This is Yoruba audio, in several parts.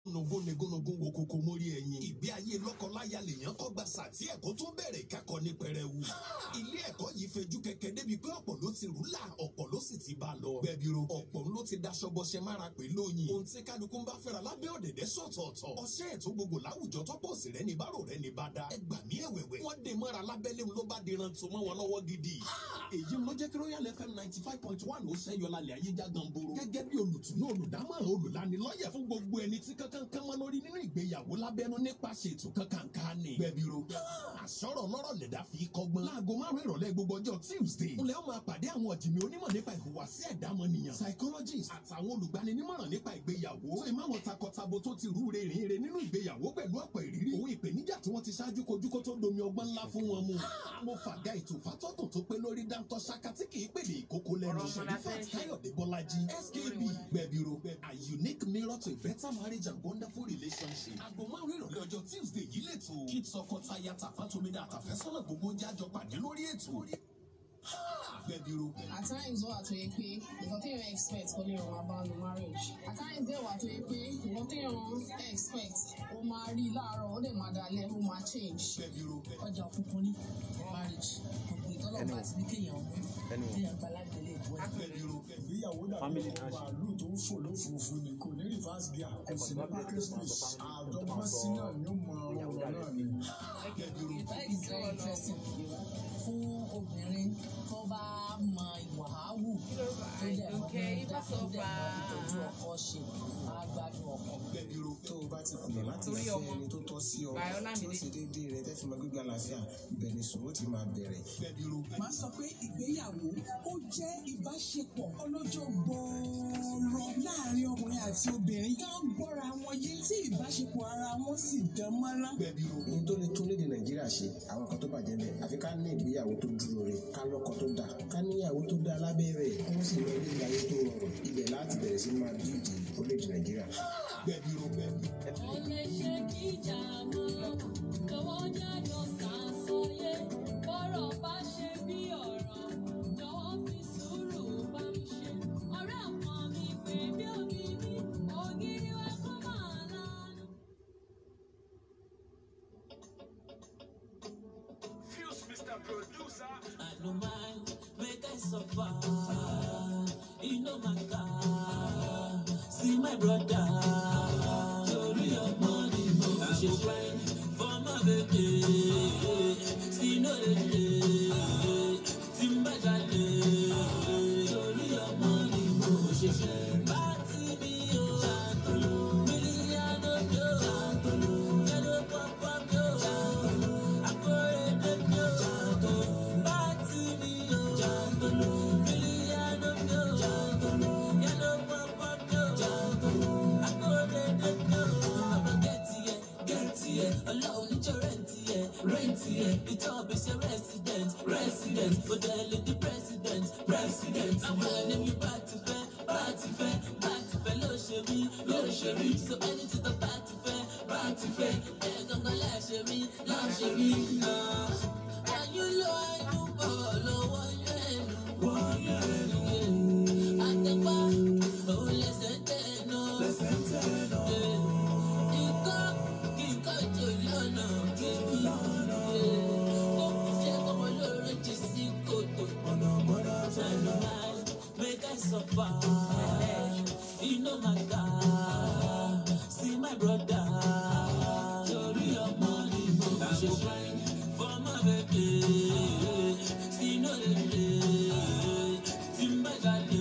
Nogonogo wo koko mórí ẹyin. Ìgbé ayé lọ́kọláya lèèyàn kọ́ gba sàtí ẹ̀kọ́ tó bẹ̀rẹ̀ ìkẹ́kọ̀ọ́ ní pẹrẹwu. Ilé ẹ̀kọ́ yìí fẹjú kẹ̀kẹ́ débi pé ọ̀pọ̀ ló ti rúlà, ọ̀pọ̀ ló sì ti bá lọ. Gbẹ̀bìrò ọ̀pọ̀ ló ti daṣọ bọṣẹ mára pè lóyin. Ohun tí kálukú ń bá fẹ́ra lábẹ́ ọ̀dẹ̀dẹ̀ sọ̀tọ̀ọ̀tọ̀. Ọṣẹ́ ètò gbogbo láwùjọ tọ́pọ̀ sí rẹ̀ ní bárò rẹ̀ ní bá dá. Ẹ gbà mí ẹ̀wẹ̀wẹ̀. Wọ́n dé mọ́ra lábẹ́lé ló bá diran tó mọ́ wọn lọ́wọ́ gidi. Èyí ló jẹ́ kí Royal FM 95.1 ó ṣẹ́yọ lálẹ́ ayé jágan boro. Gẹ́gẹ́ bí olùtùnú olùdámọ̀ràn olùlanilọ́yẹ̀ fún gbogbo ẹni tí kankan kan mọ́ lórí nínú ìgbéyàwó lábẹ́nú nípa ṣètò kankan kan ni. Gbẹ̀bìrò àṣọ̀rọ̀ lọ́rọ̀ lẹ̀dá fi kọ́gbọ́n. Láago 5 ìrọ̀lẹ́ gbogbo ọjọ́ Tuesday. Ńlẹ́ ó máa pàdé àwọn ọ̀jìnmí onímọ̀ nípa ìhùwàsí ẹ̀dá ọmọnìyàn. Psychologist àtàwọn olùgbaninímọ̀ràn nípa ìgbéyàwó. Ṣé máwọn takọtabo tó ti rúure rìnre nínú ìgbéyàwó pẹ̀lú ọ̀pọ̀ ìrírí. Òun ìpèníjà tí wọ́n ti ṣáájú kojú kó tó domi ọgbọ́n ńlá fún wọn mu. Mo fàgá ètò fàtọ́kùn tó pé lórí dáńtọ́ ṣáká tí kì í pèlè ìkókó lẹ́nu. Ṣèlífàt Káyọ̀dé Bọ́lájí SKB Gbẹ̀bìrò a unique mirror to a better marriage and wonderful relationship. Aago 5 ìrọ̀lẹ́ ọjọ́ Tuesday yìí lẹ́tọ̀. Kí tọkọtaya tàfátòmídà àtàfẹ́sọ́nà gbogbo jájọ pàdé lórí ètò. Gbẹ̀bìrò. At times wọ́n wà tó yẹ pé nǹkan tí yẹn expect kọ́ lè ràn wá bá lu marriage. At times dẹ̀ wà tó yẹ pé nǹkan tí yẹn expect ó máa rí láàárọ̀ ó dẹ̀ máa dalẹ̀ ó máa change. Gbẹ̀bìrò. Ọjà òkùnkùn ní marriage gbogbo ìtọ́lọ́pàá àti ní kéèyàn kéèyàn gbalagbele ìbọn. Gbẹ̀bìrò. Ìgbéyàwó dàbí ọkọ̀ bàálù tó ń fò lófurufú ni kò ní reverse gear kò sí ní package àjọpọ̀ sí náà ni ó mọ ọ̀rọ̀ náà ni. Gbẹ̀bìrò. That is very interesting fún obìnrin tó bá mọ ìwà áwù tó dẹ̀ mọ́ ìtọ́jú ọkọ ṣe máa gbádùn ọkọ. Gbẹ̀bìrò. Tó o bá ti kùnà láti fẹ́ ẹni tó tọ́ sí ọ tí ó ṣe déédéé rẹ tẹ́fí máa gbégbá àlàáfíà ibẹ̀ ni sùn ó ti máa bẹ̀rẹ̀. Gbẹ̀bìrò. Màá sọ pé ìgbéyàwó ó jẹ́ ìbáṣepọ̀ ọlọ́jọ́ gbọ́ọ̀rọ̀ láàrin ọkùnrin àti obìnrin tó ń gbọ́ra wọn yé tí ìbáṣepọ̀ ara wọn sì dán mọ́rán. Gbẹ̀bìrò. Ohun tó lè tún lédè Nàìjíríà ṣe àwọn kan tó bàjẹ́ bẹ́ẹ̀ àfi ká ní ìgbéyàwó tó dúró re ká lọ́kọ tó dáa ká níyàwó tó dáa lábẹ́ rẹ̀ kí wọ́n sì lọ ilé ìgbàlẹ̀ tó rọrùn ibẹ̀ láti bẹ̀rẹ̀ sí máa bíìdì orílẹ̀-èdè Nàìjíríà. Gbẹ̀bìrò. Ó lè ṣe kíjà mọ́ lọ́wọ́ jájọ sàsọyé bọ́rọ̀ bá ṣe bí ọ̀rọ̀ jọ̀wọ́ fi sùúrù bá mi ṣe. Ọ̀rẹ́ àpọ̀n mi pè mí ògidì ògidì wá kó máa lánàá. Fuse Mr. Producer. I no mind, make I suffer. You know my God. See my brother. Story of money, no she grind for my baby. See no day, Timba Jale. Story of money, no she grind. Party me oh, million of yo, yellow pop up yo, I go red yo. Party me oh, million of yo, yellow pop up yo, I go red yo. I'ma get here, allow me to rent here. It's all be say resident, but tell the president. I'm running you back to fair, lo sherry. So anything the back to fair, and I'm gonna lash me. And you know I do follow one year. And the back, oh listen no. Kíkọ́ tó lọ́nà kébí. Ó ṣe kọ́mọ lórí jí sí kòtò. Make I suffer. You know my God. See my brother. Story of money, no she grind for my baby. See no day, Timba Jale.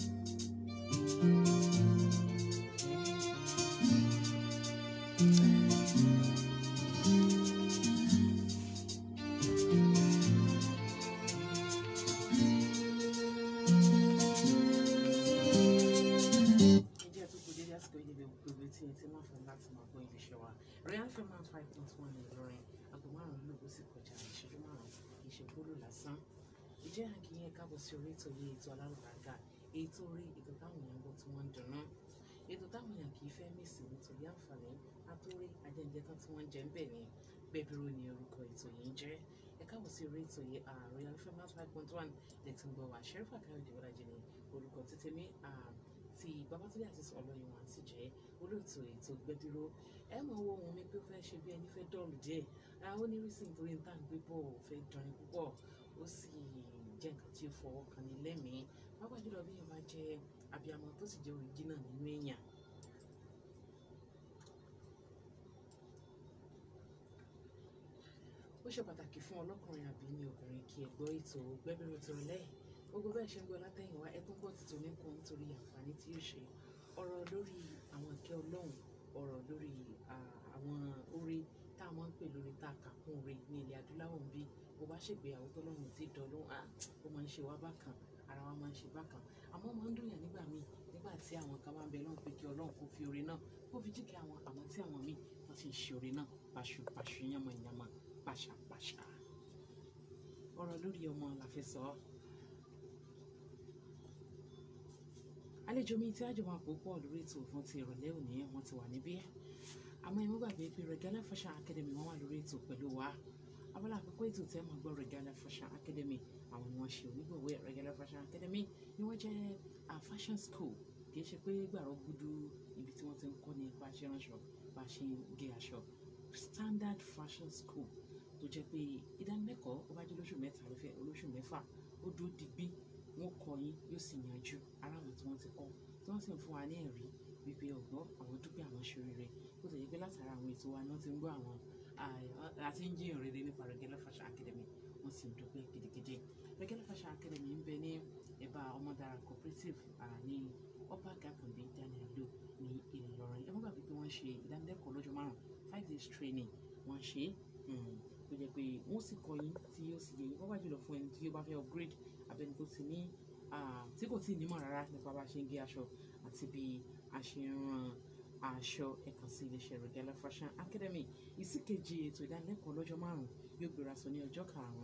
Royal FM 5.1 Ìlọrin aago 5 lóògùn sí kọjá ìṣẹ́jú 5 ìṣègbóló lásán. Ìjẹ́ àkíyàn káàbọ̀ sí orí ètò yìí ètò alárùbáńgá ètò orí ètò táwọn èèyàn gbọ́ tí wọ́n ń dunnú. Ètò táwọn èèyàn kì í fẹ́ mèsì nítorí àǹfààní àtórí ajẹ́njẹ́ tán tí wọ́n jẹ́ ń bẹ̀ ní Gbẹ̀bìrò ní orúkọ ètò yìí ń jẹ́. Ẹ káàbọ̀ sí orí ètò yìí Royal FM 5.1 lè ti ń gbọ́ wá Sherifa Káyọ̀dé Bọ́lájí ní orúkọ títí mi tí Babátúndé Azeez Ọlọ́yinwá sì jẹ́ olóòtú ètò Gbẹ́dúró. Ẹ mọ̀ owó ohun mi pé ó fẹ́ ṣe bí ẹni fẹ́ dọ́ọ̀lù díẹ̀. Ó ní rísì nítorí tá à ń gbé bọ̀ fẹ́ dọrin púpọ̀, ó sì jẹ́ nǹkan tí ó fọwọ́ kan ní lẹ́mìí. Pàápàá jùlọ bí èèyàn bá jẹ́ abiyamọ tó sì jẹ́ òrìjínà nínú èèyàn. Ó ṣe pàtàkì fún ọlọ́kùnrin àbí ní obìnrin kí ẹ gbọ́ ètò Gbẹ́dúró tìrọ̀lẹ́. Gbogbo bẹ́ẹ̀ ṣe ń gbọ́ látẹ̀yìnwá ẹ tún gbọ́ títún níkun nítorí àǹfààní tí yóò ṣe. Ọ̀rọ̀ lórí àwọn ìkẹ́ Ọlọ́run, ọ̀rọ̀ lórí àwọn oore tá a máa ń pè lórí tá a kà kún oore ní ilẹ̀ adúláwọ̀ ń bí. Bó bá ṣègbéyàwó tọ́lọ́run tí dán lóhùn, ó máa ń ṣe wá bákan, ara wa máa ń ṣe bákan. Àmọ́ máa ń dùn yàn nígbà míì nígbà tí àwọn kan bá ń bẹ lọ́hùn pé kí Ọlọ́run kó fi oore náà kó fi jíkẹ́ àwọn àmọ́ tí àwọn míì wọ́n sì ń ṣe oore náà pàṣùpàṣù yánmọ̀yánmọ̀ pàṣàpàṣà. Ọ̀rọ̀ lórí ọmọ la fẹ́ sọ. Àlejò mi tí àjọ máa pò pọ̀ lórí ètò fún ti ìrọ̀lẹ́ òní wọ́n ti wà níbí. Àmọ́ ẹ má gbàgbé pé Regala Fashion Academy wọ́n wà lórí ètò pẹ̀lú wa. Abala àkọ́kọ́ ètò tẹ́ mọ̀ gbọ́ Regala Fashion Academy, àwọn ni wọ́n ṣe onígbọ̀wọ́ Regala Fashion Academy ni wọ́n jẹ́ fashion school. Kì í ṣe pé gbàrọ̀ gudu ibi tí wọ́n ti ń kọ́ ní bá ṣe ránṣọ, bá ṣe gé aṣọ. Standard fashion school tó jẹ́ pé ìdánilẹ́kọ̀ọ́ ó bá jẹ́ lóṣù mẹ́ta lọ́fẹ̀ẹ́ olóṣù mẹ́fà ó dúró digbí wọ́n kọ́ yín yóò sì yanjú ara àwọn tí wọ́n ti kọ́ tí wọ́n sì ń fún wa ní ẹ̀rí wípé ọ̀gbọ́n àwọn dúpẹ́ àwọn ṣorí rẹ̀ kó tẹ̀lé pé látara àwọn ètò wa náà ti ń gbọ́ àwọn àti ń jiyàn rere nípa Regala Fashion Academy wọ́n sì ń dúpẹ́ gidigidi. Regala Fashion Academy ń bẹ ní ẹ̀bá Ọmọdára cooperative ní Upper Gàkànbí Daniel Lo ní Ìlọrin. Ẹ má gbàgbé pé wọ́n ṣe ìdánilẹ́kọ̀ọ́ lọ́jọ́ 5 days training wọ́n ṣe tó jẹ́ pé wọ́n sì kọ́ yín tí yóò sì yẹ yín wọ́n bá jùlọ fún ẹni tí yóò bá fẹ́ upgrade abẹni tó ti ní tí kò tí ì nímọ̀ rárá nípa bá a ṣe ń gé aṣọ àti bí a ṣe ń rán aṣọ ẹ kàn sí iléeṣẹ́ Regala Fashion Academy. Ìsìkejì ètò ìdánilẹ́kọ̀ọ́ lọ́jọ́ 5 yóò gbéra sọ ní ọjọ́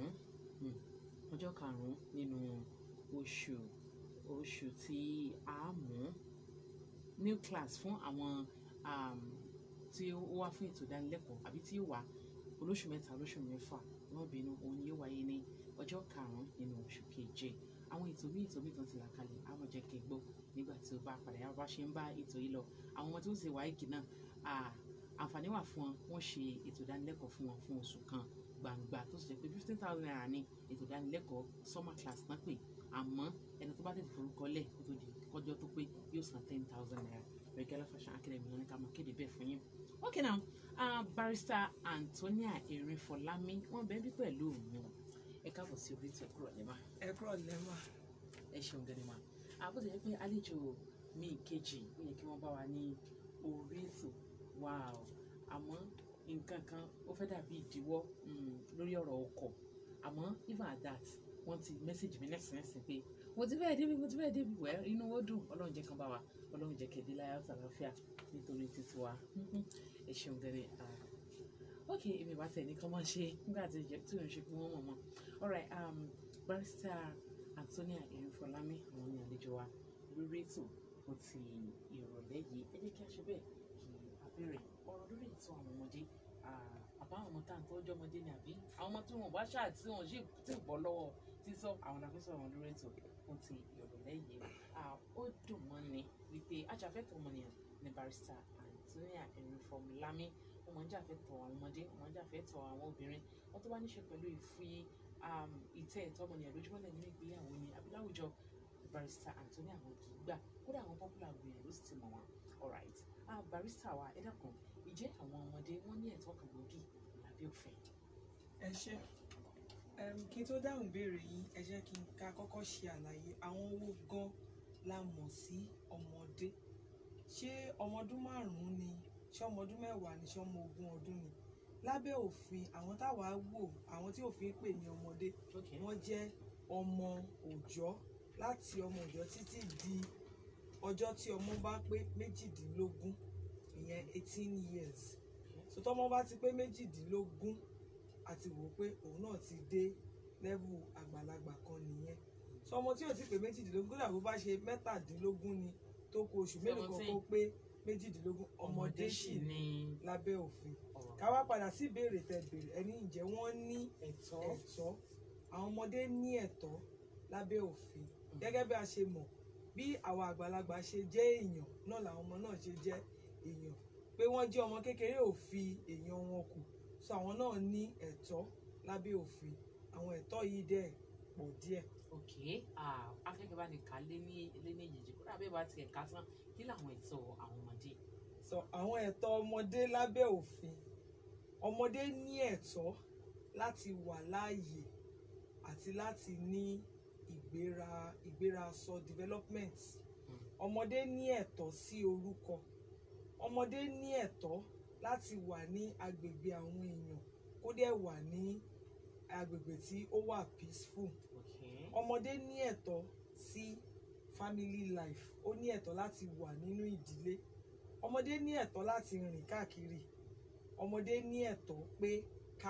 5 nínú oṣù tí a mú new class fún àwọn tí ó wá fún ètò ìdánilẹ́kọ̀ọ́ àbí tí ó wà olóṣù mẹ́ta olóṣù mẹ́fà wọ́n bínú òun yóò wáyé ní ọjọ́ 5 nínú oṣù keje. Àwọn ètò míì tán ti là kalẹ̀ àwọn jẹ́ kẹ́ gbọ́ nígbà tí ó bá padà yá bá ṣe ń bá ètò yìí lọ. Àwọn ọmọ tí ó ṣe wáìkì náà àǹfààní wà fún wọn wọ́n ṣe ètò ìdánilẹ́kọ̀ọ́ fún wọn fún oṣù kan gbangba tó sì jẹ́ pé 15,000 naira ní ètò ìdánilẹ́kọ̀ọ́ summer class náà pé àmọ́ ẹni tó bá tètè forúkọ lẹ̀ kó tó di kọjọ́ tó pé yóò san 10,000 naira. Regala Fashion Academy wọn ní ká máa kéde bẹ́ẹ̀ fún yín. Okay now, Barrister Antonia Erinfolami wọ́n bẹ́ẹ̀ bí pẹ̀lú mi. Ẹ káàbọ̀ sí orí ètò ẹ̀kúrọ̀ lẹ́mà. Ẹ̀kúrọ̀ lẹ́mà. Ẹ ṣeun gẹ́gẹ́ mà. Bó ti jẹ́ pé àlejò mi kejì ó yẹ kí wọ́n bá wa ní orí ètò wow. Àmọ́ nǹkan kan ó fẹ́ dàbí ìdíwọ́ lórí ọ̀rọ̀ ọkọ̀. Àmọ́ even at that wọ́n ti mẹ́sàgì mi lẹ́sìn pé mo ti fẹ́ débi wẹ́ inú ó dùn Ọlọ́run jẹ́ kan bá wa Ọlọ́run jẹ́ kẹ́dé láyà àlàáfíà nítorí títí wa. Ẹ ṣeun gẹ́gẹ́. Okay, èmi bá tẹ̀ ní kán máa ṣe nígbà tí ò ń ṣe pé wọ́n mọ̀ mọ́. Alright, Barrister Antonia Erinfolami àwọn ní àlejò wa lórí ètò fún ti ìrọ̀lẹ́ yìí. Ẹ jẹ́ kí a ṣe bẹ́ẹ̀ kí a bẹ̀rẹ̀ ọ̀rọ̀ lórí ètò àwọn ọmọdé. Àbá àwọn ọmọ tá à ń tọ́jú ọmọdé ni àbí àwọn ọmọ tí wọn bá ṣáà tí wọn ṣì tí ì bọ́ lọ́wọ́ sísọ àwọn làkúsọ àwọn lórí ètò fún ti ìrọ̀lẹ́ yìí. Ó dùn mọ́ ni wípé ajàfẹ́tọ̀ọ́ ọmọnìyàn ni Barrister Antonia Erinfolami. Wọ́n máa ń jàfẹ́tọ̀ọ́ àwọn ọmọdé, wọ́n máa ń jàfẹ́tọ̀ọ́ àwọn obìnrin. Wọ́n tó bá ní ṣe pẹ̀lú ìfi ìtẹ́ ẹ̀tọ́ ọmọnìyàn lójúmọ́lẹ̀ nínú ìgbéyàwó ni àbí láwùjọ Barrister Antonia àwọn kì í gbà kódà àwọn popular gbìyànjú ló sì ti mọ̀ wọ́n. Alright, Barrister wa ẹ dákun ìjẹ́ àwọn ọmọdé wọ́n ní ẹ̀tọ́ kan gbòógì lábẹ́ òfin. Ẹ ṣé kí n tó dáhùn ìbéèrè yìí ẹ jẹ́ kí n ká kọ́kọ́ ṣe àlàyé àwọn owó gan la mọ̀ sí ọmọdé. Ṣé ọmọ ọdún 5 ni, ṣé ọmọ ọdún 10 ni, ṣé ọmọ 20 ọdún ni? Lábẹ́ òfin àwọn táwa wò àwọn tí òfin pè ní ọmọdé wọ́n jẹ́ ọmọ òòjọ́ láti ọmọ òòjọ́ títí di ọjọ́ tí ọmọ bá pé 18 ìyẹn 18 years. So tọ́mọ bá ti pé 18 àti wò pé òun náà ti dé level àgbàlagbà kan nìyẹn. So ọmọ tí ò ti pé 18 kódà bó bá ṣe 17 ni tó kù oṣù mélòó kan kó pé 18 ọmọdé sì ní lábẹ́ òfin. Ká wá padà sí ìbéèrè tẹ́ béèrè ẹni ǹjẹ́ wọ́n ní ẹ̀tọ́. Àwọn ọmọdé ní ẹ̀tọ́ lábẹ́ òfin gẹ́gẹ́ bí a ṣe mọ̀ bí àwọn àgbàlagbà ṣe jẹ́ èèyàn náà làwọn ọmọ náà ṣe jẹ́ èèyàn pé wọ́n jẹ́ ọmọ kékeré ò fi èèyàn wọn kù so àwọn náà ní ẹ̀tọ́ lábẹ́ òfin àwọn ẹ̀tọ́ yìí dẹ̀ pọ̀ díẹ̀. ok afẹ́kẹ́ bá ní ká lé ní èjèèjì kódà bẹ́ẹ̀ bá tiẹ̀ ká tán kí làwọn ẹ̀tọ́ àwọn ọmọdé. so àwọn ẹ̀tọ́ ọmọdé lábẹ́ òfin ọmọdé ní ẹ̀tọ́ láti wà láàyè àti láti ní ìgbérasọ development ọmọdé ní ẹ̀tọ́ sí orúkọ ọmọdé ní ẹ̀tọ́ láti wà ní agbègbè àwọn èèyàn kó dẹ̀ wà ní agbègbè tí ó wà peaceful ọmọdé ní ẹ̀tọ́ sí family life ó ní ẹ̀tọ́ láti wà nínú ìdílé ọmọdé ní ẹ̀tọ́ láti rìn káàkiri ọmọdé ní ẹ̀tọ́ pé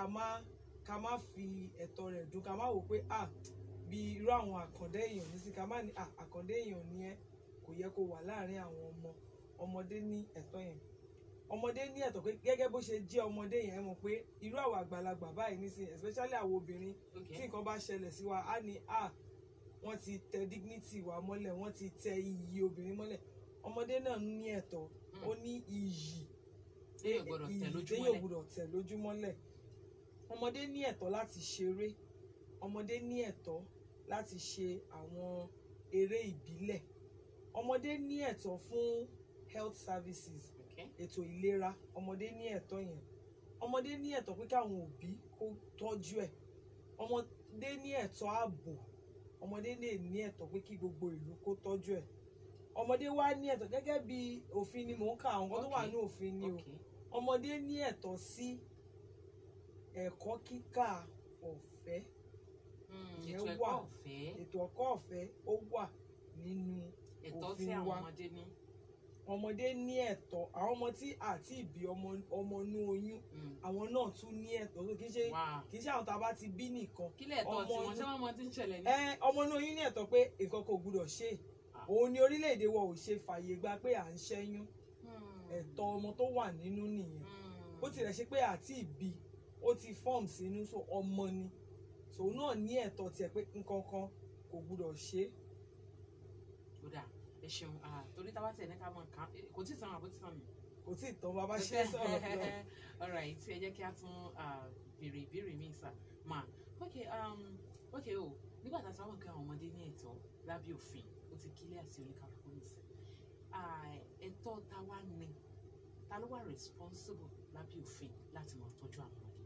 ká má fi ẹ̀tọ́ rẹ̀ dùn ká má wò pé bí irú àwọn àkàndá èèyàn ní sí ká má ní àkàndá èèyàn ní ẹ kò yẹ kó wà láàrin àwọn ọmọdé ní ẹ̀tọ́ yẹn ọmọdé ní ẹ̀tọ́ pé gẹ́gẹ́ bó ṣe jẹ́ ọmọdé yẹn mọ̀ pé irú àwọn àgbàlagbà báyìí nísìnyí especially àwọn obìnrin tí nǹkan bá ṣẹlẹ̀ sí wa á ní wọ́n ti tẹ dignity wa mọ́lẹ̀ wọ́n ti tẹ iyì obìnrin mọ́lẹ̀ ọmọdé náà ní ẹ̀tọ́ ó ní iyì téèyàn gbọ́dọ̀ tẹ̀ lójúmọ́lẹ̀ ọmọdé ní ẹ̀tọ́ láti ṣeré ọmọdé ní ẹ̀tọ́ láti ṣe àwọn eré ìbílẹ̀ ọmọdé ní ẹ̀tọ́ fún health services ètò ìlera ọmọdé ní ẹ̀tọ́ yẹn ọmọdé ní ẹ̀tọ́ pé káwọn òbí kó tọ́jú ẹ̀ ọmọdé ní ẹ̀tọ́ ààbò ọmọdé lè ní ẹ̀tọ́ pé kí gbogbo ìlú kó tọ́jú ẹ̀ ọmọdé wá ní ẹ̀tọ́ gẹ́gẹ́ bí òfin ni mò ń ka àwọn kan tó wà ní òfin ni o ọmọdé ní ẹ̀tọ́ sí ẹ̀kọ́ kíkà ọ̀fẹ́ ìyẹn wà ètò ẹ̀kọ́ ọ̀fẹ́ ó wà nínú òfin wa ọmọdé ní ẹ̀tọ́ àwọn ọmọ tí àti ìbí ọmọ inú oyún àwọn náà tún ní ẹ̀tọ́ tó kì í ṣe àwọn tá a bá ti bí nìkan kílẹ̀ ẹ̀tọ́ tí wọ́n ṣe wọ́n mọ tí ń ṣẹlẹ̀ ní. ọmọ inú oyún ní ẹ̀tọ́ pé nǹkan kò gbúdọ̀ ṣe òun ni orílẹ̀-èdè wa ò ṣe fàyè gba pé à ń ṣẹ́yún ẹ̀tọ́ ọmọ tó wà nínú nìyẹn bó tilẹ̀ ṣe pé àti ìbí ó ti form sínú so ọmọ ni so náà ní ẹ̀tọ́ tiẹ̀ pé nǹkan kan kò gbúdọ̀ ṣe. kódà ẹ ṣeun torí tá a bá tẹ̀ ní ká mọ̀ kán kò tí ì tán àbó tí tán mi. kò tí ì tán bàbá ṣe sọ̀rọ̀ lọ. alright tí ẹ jẹ́ kí a tún béèrè ìbéèrè mi sà máa ok o nígbà tá a sábà ń kí àwọn ọmọdé ní ẹ̀tọ́ lábẹ́ òfin ó ti kílẹ̀ àti oníkàlùkù nìsín ẹ̀tọ́ ta wá ní ta ló wà responsible lábẹ́ òfin láti máa tọ́jú àwọn ọmọdé.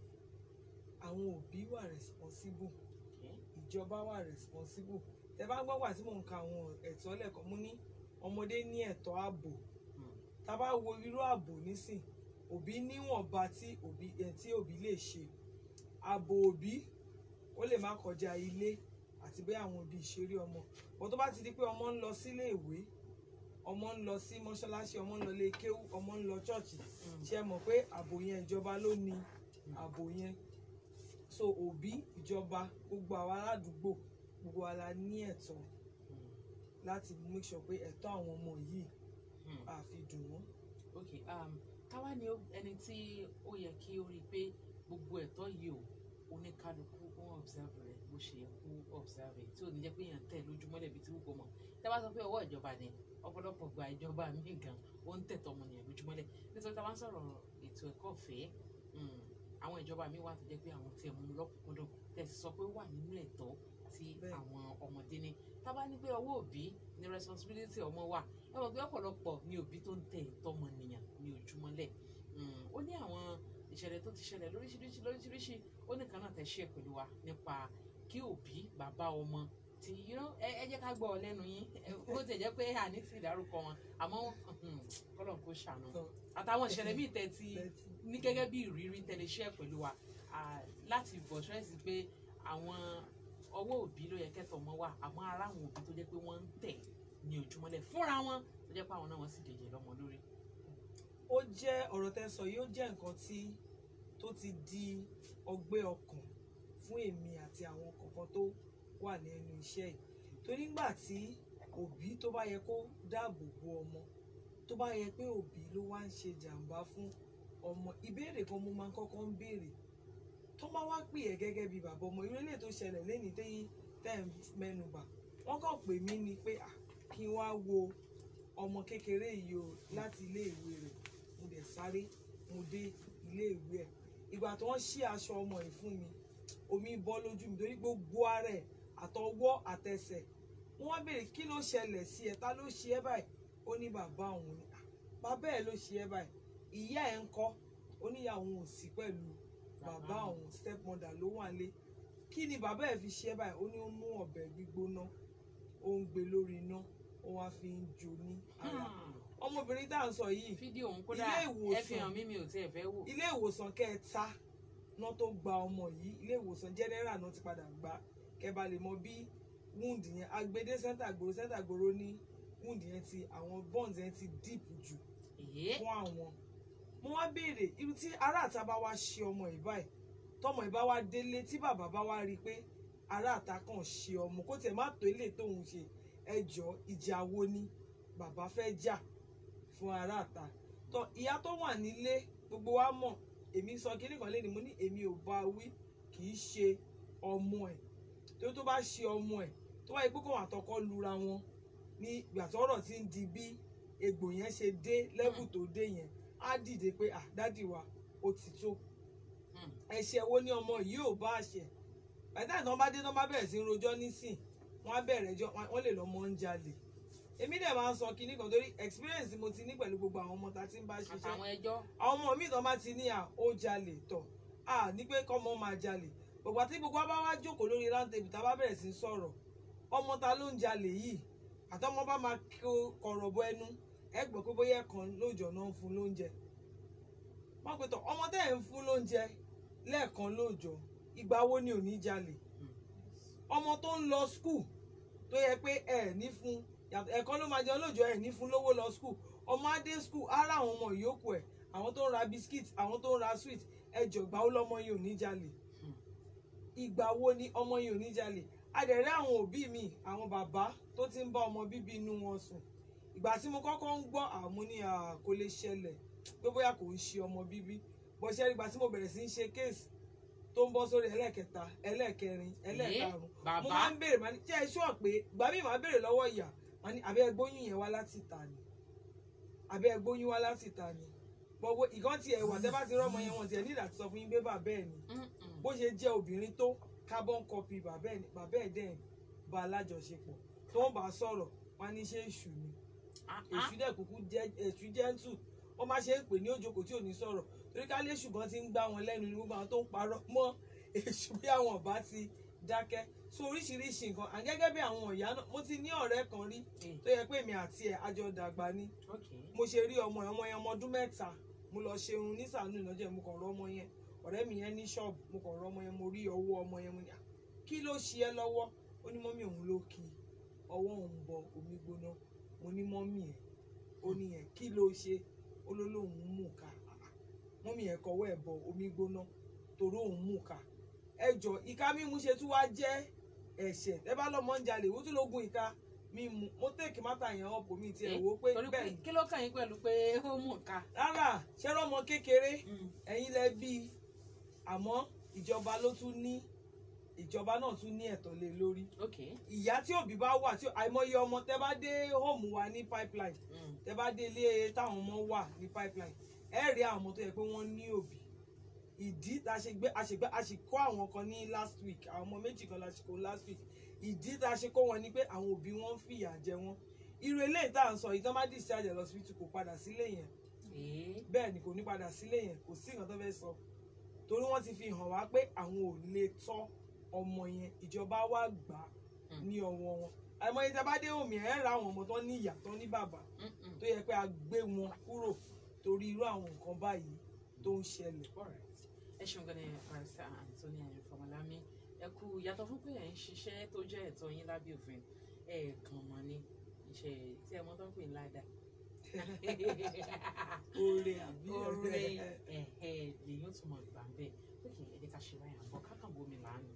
àwọn òbí wà responsible ìjọba wà responsible tẹ bá gbọ́ wà tí mò ń ka àwọn ẹ̀tọ́ lẹ́kọ̀ọ́ mú ní ọmọdé ní ẹ̀tọ́ ààbò tá a bá wo irú ààbò nísìn òbí níwọ̀nba tí òbí lè ṣe ààbò òbí ó lè má kọjá ilé àti bẹ́ẹ̀ àwọn òbí ìṣeré ọmọ bó tó bá ti di pé ọmọ ń lọ sílé ìwé ọmọ ń lọ sí mọ́ṣáláṣí ọmọ ń lọ lé kéwú ọmọ ń lọ ṣọ́ọ̀ṣì ṣe mọ̀ pé ààbò yẹn ìjọba ló ní ààbò yẹn so òbí ìjọba gbogbo àwa aládùúgbò gbogbo wa la ní ẹ̀tọ́ láti make sure pé ẹ̀tọ́ àwọn ọmọ yìí á fi dùn wọ́n. ok káwá ni ẹni tí ó yẹ kí ó rí i pé gbogbo ẹ̀tọ́ yìí o oníkálukú ó ń observe rẹ̀ bó ṣe yẹ kó observe tí ò ní jẹ́ pé èèyàn tẹ̀ lójúmọ́lẹ̀ bíi tí wọ́n kò mọ̀ tẹ́ bá sọ pé ọwọ́ ìjọba ni ọ̀pọ̀lọpọ̀ gba ìjọba míì gan ó ń tẹ̀tọ́ ọmọnìyàn lójúmọ́lẹ̀ nítorí tá a bá ń sọ̀rọ̀ ètò ẹ̀kọ́ ọ̀fẹ́ àwọn ìjọba míì wà tó jẹ́ pé àwọn tiẹ̀ mú lọ́kùnkúndùn tẹ̀sí sọ pé ó wà nínú ẹ̀tọ́ tí àwọn ọmọdé ní tá bá ní pé ọwọ́ òbí ní responsibility ọmọ wà ẹ mọ̀ pé ọ̀pọ̀lọpọ̀ ní òbí tó ń tẹ̀ ẹ̀tọ́ ọmọnìyàn ní ojúmọ́lẹ̀ ó ní àwọn ìṣẹ̀lẹ̀ tó ti ṣẹlẹ̀ lóríṣiríṣi ó ní kan náà tẹ̀ ṣe pẹ̀lú wa nípa kí òbí bàbá ọmọ tí ẹ jẹ́ ká gbọ́ ọ lẹ́nu yín ó ti jẹ́ pé àní sì dárúkọ wọn àmọ́ kọ́lọ̀ kó ṣàánú àtàwọn ìṣẹ̀lẹ̀ míì tẹ̀ ti ní gẹ́gẹ́ bí ìrírí tẹ̀lé ṣe pẹ̀lú wa láti bọ̀ ṣẹ́ẹ̀sì pé àwọn ọwọ́ òbí ló yẹ kẹ́tọ̀ mọ́ wà àmọ́ ara àwọn òbí tó jẹ́ pé wọ́n ń tẹ̀ ní ojúmọ́lẹ̀ fúnra wọn tó jẹ́ pé àwọn náà wọ́n sì dèjè lọ́mọ lórí. ó jẹ́ ọ̀rọ̀ tẹ́ sọ yìí ó jẹ́ nǹkan tó ti di ọgbẹ́ ọkàn fún èmi àti àwọn kọ̀ọ̀kan tó wà ní ẹnu iṣẹ́ yìí torí nígbà tí òbí tó bá yẹ kó dáàbò bo ọmọ tó bá yẹ pé òbí ló wá ń ṣe jàǹbá fún ọmọ ìbéèrè kan mo máa ń kọ́kọ́ ń béèrè tó bá wá pè ẹ́ gẹ́gẹ́ bí bàbá ọmọ ìrẹ́lẹ̀ tó ṣẹlẹ̀ lẹ́ni tẹ́ ń mẹ́nubà wọ́n kàn pè mí ni pé kí n wá wo ọmọ kékeré yìí o láti ilé ìwé rẹ̀ mo dẹ̀ sáré mo dé ilé ìwé ẹ̀ ìgbà tó ń ṣí aṣọ ọmọ yìí fún mi omi bọ́ lójú mi torí gbogbo ara ẹ̀ àtọwọ́ àtẹsẹ̀ wọ́n wá béèrè kí ló ṣẹlẹ̀ sí ẹ ta ló ṣe ẹ́ báyìí ó ní bàbá òun ni bàbá ẹ̀ ló ṣe ẹ́ báyìí ìyá ẹ̀ ń kọ́ ó ní ìyá òun ò sí pẹ̀lú bàbá òun stepmother ló wà lé kí ni bàbá ẹ̀ fi ṣe ẹ́ báyìí ó ní ó mú ọ̀bẹ gbígbóná ó ń gbé lórí iná ó wá fi ń jó ní ara ọmọbìnrin tá à ń sọ yìí fídíò òun kódà ẹ fi hàn mí mi ò tiẹ̀ fẹ́ wò. ilé ìwòsàn kẹta náà tó gba ọmọ yìí ilé ìwòsàn general náà ti padà gbà kẹba lè mọ bí wound yẹn agbede center gbòòrò ní wound yẹn ti àwọn bones yẹn ti deep jù fún àwọn. mo wá béèrè irú tí ará àta bá wá ṣe ọmọ yìí báyìí tọmọ yìí bá wá délé tí bàbá bá wá rí i pé ará àta kàn ṣe ọmọ kó tiẹ̀ má tó ilé tóun ṣe ẹjọ́ ìjà wo ni bàbá fẹ́ jà fún ará àta tó ìyá tó wà nílé gbogbo wa mọ̀ èmi sọ kíní kan lẹ́nu mo ní èmi ò bá wí kì í ṣe ọmọ ẹ̀ tó bá ṣe ọmọ ẹ̀ tó wáyé pé kóun àtọkọ lura wọn ní ìgbà tọ́rọ̀ ti ń di bí egbò yẹn ṣe dé lẹ́bù tó dé yẹn á dìde pé dádì wa ó ti tó ẹ̀ṣẹ̀ wo ni ọmọ yìí ò bá ṣẹ̀ bàtà ìtàn bá dé tán bá bẹ̀rẹ̀ sí rojọ́ nísìn wọ́n á bẹ̀rẹ̀ ẹjọ́ wọ́n lè lọ́mọ ń jalè èmi dẹ̀ máa ń sọ kinní kan torí experience mo ti ní pẹ̀lú gbogbo àwọn ọmọ tá ti ń bá ṣiṣẹ́ àwọn ọmọ mi tán bá ti ní ó jalè tọ̀ ní pé kọ́mọ máa jalè gbogbo àti gbogbo wa bá wá jókòó lórí round table tá a bá bẹ̀rẹ̀ sí sọ̀rọ̀ ọmọ ta ló ń jalè yìí àtọmọ bá máa kọ̀rọ̀ bọ ẹnu ẹ gbọ́ pé bóyá ẹ̀kan lóòjọ́ náà ń fún lóúnjẹ wọ́n pe tọ̀ ọmọ tẹ́ ẹ̀ ń fún lóúnjẹ lẹ́ẹ̀kan lóòjọ́ ìgbà wo ni ò ní jalè ọmọ tó ń lọ school tó yẹ pé ẹ ní fún ẹ̀kan ló máa jẹun lóòjọ́ ẹ ní fún lówó lọ school ọmọ adé school ara àwọn ọmọ ìyókù ẹ̀ àwọn tó ń ra biscuit àwọn tó ń ra sweet ẹjọ́ ìgbà wo lọmọ yìí ò ní jalè ìgbà wo ni ọmọ yìí ò ní jalè adẹ̀rẹ́ àwọn òbí mi àwọn bàbá tó ti ń bá ọmọ bíbí inú wọn sùn ìgbà tí mo kọ́kọ́ ń gbọ́ àmú ní kò lè ṣẹlẹ̀ pé bóyá kò ń ṣe ọmọ bíbí bọ́ṣẹ́ ìgbà tí mo bẹ̀rẹ̀ sí ń ṣe kéèsì tó ń bọ́ sórí ẹlẹ́kẹta ẹlẹ́kẹrin ẹlẹ́karùn mo máa ń béèrè máa ní jẹ́ iṣu ọ̀pẹ ìgbà míì máa béèrè lọ́wọ́ ìyá máa ní àbí ẹgbóyún yẹn wá láti ta ni àbí ẹgbóyún wá láti ta ni gbogbo ìkan tí ẹwà tẹ́ bá ti rọ́mọ yẹn wọn tiẹ̀ ní ìdàtí sọ fún yín pé bàbá ẹ̀ ni bó ṣe jẹ́ obìnrin tó carbon copy bàbá ẹ̀ dẹ̀ bá alájọṣepọ̀ tó ń bá sọ̀rọ̀ wọn ní ṣe èṣù ni èṣù dẹ̀ kúkú jẹ́ èṣù jẹ́ńtù wọ́n má ṣe ń pè ní òjòkó tí ò ní sọ̀rọ̀ torí ká léṣù gan ti ń gbá wọn lẹ́nu ní gbogbo àwọn tó ń parọ́ mọ́ èṣù bí àwọn ọ̀bá ti dákẹ́ so oríṣiríṣi nǹkan à gẹ́gẹ́ bí àwọn ìyá náà mo ti ní ọ̀rẹ́ kan rí tó yẹ pé èmi àti ẹ̀ àjọ dàgbà ni mo ṣe rí ọmọ yẹn ọmọ ọdún mẹ́ta mo lọ ṣerun ní sàánú ìnájẹ́ mo kàn rọ ọmọ yẹn ọ̀rẹ́ mi yẹn ní ṣọ́ọ̀bù mo kàn rọ ọmọ yẹn mo rí ọwọ́ ọmọ yẹn mo ní kí ló ṣe ẹ́ lọ́wọ́ ó ní mọ́mí òun ló kí ọwọ́ òun bọ omi gbóná mo ní mọ́mí ẹ̀ ó ní ẹ̀ kí ló ṣe ó ló lóun mú ká mọ́mí ẹ̀ kọwọ́ ẹ̀ bọ omi gbóná torí òun mú ká ẹjọ́ ìka mímu ṣe tún wá jẹ́ ẹ̀ṣẹ̀ ẹ bá lọ́mọ ń jalè ó tún lógun ìka mímu mo tèkì mátà yẹn ọ̀pọ̀ mi tiẹ̀ wò pé bẹ́ẹ̀ ni kí ló kàn yín pẹ̀lú pé ó mú ká. rárá ṣẹ́rọ́ ọmọ kékeré ẹ̀yin lẹ bí àmọ́ ìjọba ló tún ní ìjọba náà tún ní ẹ̀tọ́ lé lórí ìyá tí òbí bá wà tí àìmọye ọmọ tẹ bá dé home wa ní pipeline tẹ bá dé ilé táwọn ọmọ wà ní pipeline ẹ rí àwọn ọmọ tó yẹ pé wọ́n ní òbí ìdí tá a ṣe kó àwọn kan ní last week àwọn ọmọ méjì kan la ṣe kó last week ìdí tá a ṣe kó wọn ni pé àwọn òbí wọn ń fìyà jẹ wọn irú eléyìí tá à ń sọ ìtàn má discharge lọ síbítù kò padà sílé yẹn bẹ́ẹ̀ ni kò ní padà sílé yẹn kò sí nǹkan tó fẹ́ sọ torí wọ́n ti fi hàn wá pé àwọn ò lè tọ́ ọmọ yẹn ìjọba wa gbà ní ọwọ́ wọn àìmọye tí a bá dé omi ẹ̀ ra àwọn ọmọ tó ní ìyá tó ní bàbá tó yẹ pé a gbé wọn kúrò torí irú àwọn nǹkan báyìí tó ń ṣẹlẹ̀. ẹ ṣeun gan ni Barrister Anthony Fọmọlámi ẹ kú yàtọ̀ fún pé ẹ̀ ń ṣiṣẹ́ tó jẹ́ ẹ̀tọ́ yín lábẹ́ òfin ẹ̀ẹ̀kan mọ́ ní iṣẹ́ tí ẹ mọ́ tó ń pè ní ládàá oore àbí oore lèyìn tún mọ̀ ìgbà ń bẹ̀ lókè ẹ̀dẹ̀ ká ṣe báyà bọ̀ kákan bomi lánàá.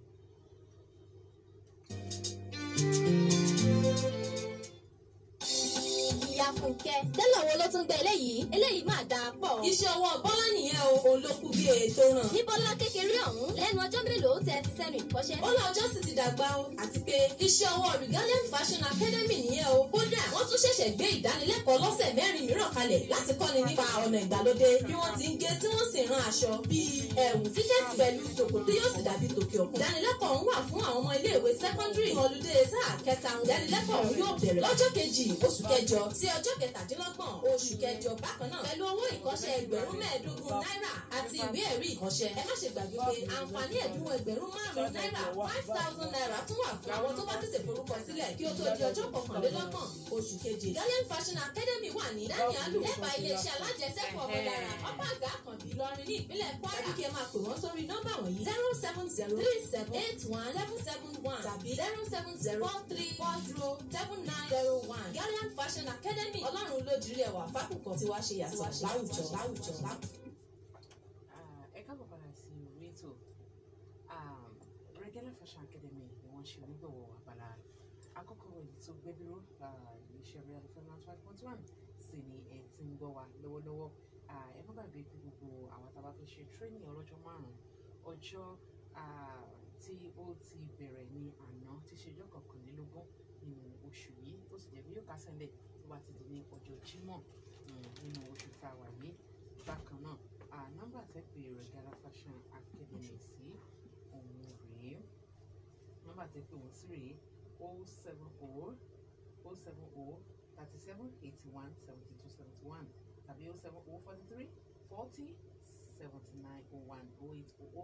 Ìyá Fúnkẹ́ tẹ́lẹ̀ wo ló tún gbé eléyìí máa dáa pọ̀. Iṣẹ́ ọwọ́ Bọ́lá nìyẹn o. òun ló kú bí ètò ràn. ní Bọ́lá kékeré ọ̀hún lẹ́nu ọjọ́ mélòó tẹ fi sẹ́nu ìkọ́ṣẹ́. ó lọ́jọ́ sì ti dàgbà o àti pé iṣẹ́ ọwọ́ Regalian Fashion Academy nìyẹn o. kódà wọ́n tún ṣẹ̀ṣẹ̀ gbé ìdánilẹ́kọ̀ọ́ lọ́sẹ̀ 4 mìíràn kalẹ̀ láti kọ́ni nípa ọ̀nà ìgbàlódé bí wọ́n ti ń gé tí wọ́n sì rán aṣọ bíi ẹ̀wù tíkẹ́ẹ̀tì pẹ̀lú ṣòkòtò yóò sì dàbí tòkè òkun. ìdánilẹ́kọ̀ọ́ ọ̀hún wà fún àwọn ọmọ iléèwé sẹ́kọ́ndírì ọlùdé sáà kẹta. ìdánilẹ́kọ̀ọ́ ọ̀hún yóò bẹ̀rẹ̀ lọ́jọ́ 2 oṣù kẹjọ sí ọjọ́ 27 oṣù kẹjọ bákan náà pẹ̀lú owó ìkọ́ṣẹ́ ₹15,000 àti ìwé ẹ̀rí ìkọ́ṣẹ́. ẹ má ṣe gbàgbé pé àǹfààní ẹ̀dínwó ₹5,000 ₹5,000 tún wà fún àwọn tó bá tètè forúkọ sílẹ̀ kí ó tó di ọjọ́ 21 oṣù keje. Regalian Fashion Academy wà ní Daniel lẹ́bàá iléeṣẹ́ alájẹsẹ́kọ̀ọ́ ọmọlára ọba àgbà àkànbí Ìlọrin ní ìpínlẹ̀ Kwara. tàbí kí ẹ máa pè wọ́n sórí nọ́mbà wọ̀nyí 07037811771 tàbí 07043407901. Regalian Fashion Academy Ọlọ́run ló dirí ẹwà fákùkọ tí wàá ṣe yàtọ̀ láwùjọ. Ẹ káàbọ̀ padà sí orí ètò Regalian Fashion Academy ni wọ́n ṣe onígbọ̀wọ́ abala àkọ́kọ́ èyí tó gbẹ́bíró iléeṣẹ́ Real FM 5.1 sì ni ẹ ti ń gbọ́ wa lọ́wọ́lọ́wọ́. Ẹ má gbàgbé pé gbogbo àwọn tá a bá fẹ́ ṣe training ọlọ́jọ́ 5 ọjọ́ tí ó ti bẹ̀rẹ̀ ní àná tí ṣe ọjọ́ 21 nínú oṣù yìí tó sì jẹ́ bí yóò kásẹ̀ lẹ̀ tó bá ti di ní ọjọ́ Jímọ̀ nínú oṣù tá a wà yìí. Bákan náà nọ́mbà tẹ́ pé Regalian Fashion Academy sí òun rèé. Nọ́mbà tẹ́ pé òun sí rèé 070 3781 7271 tàbí 070 43 40 7901 070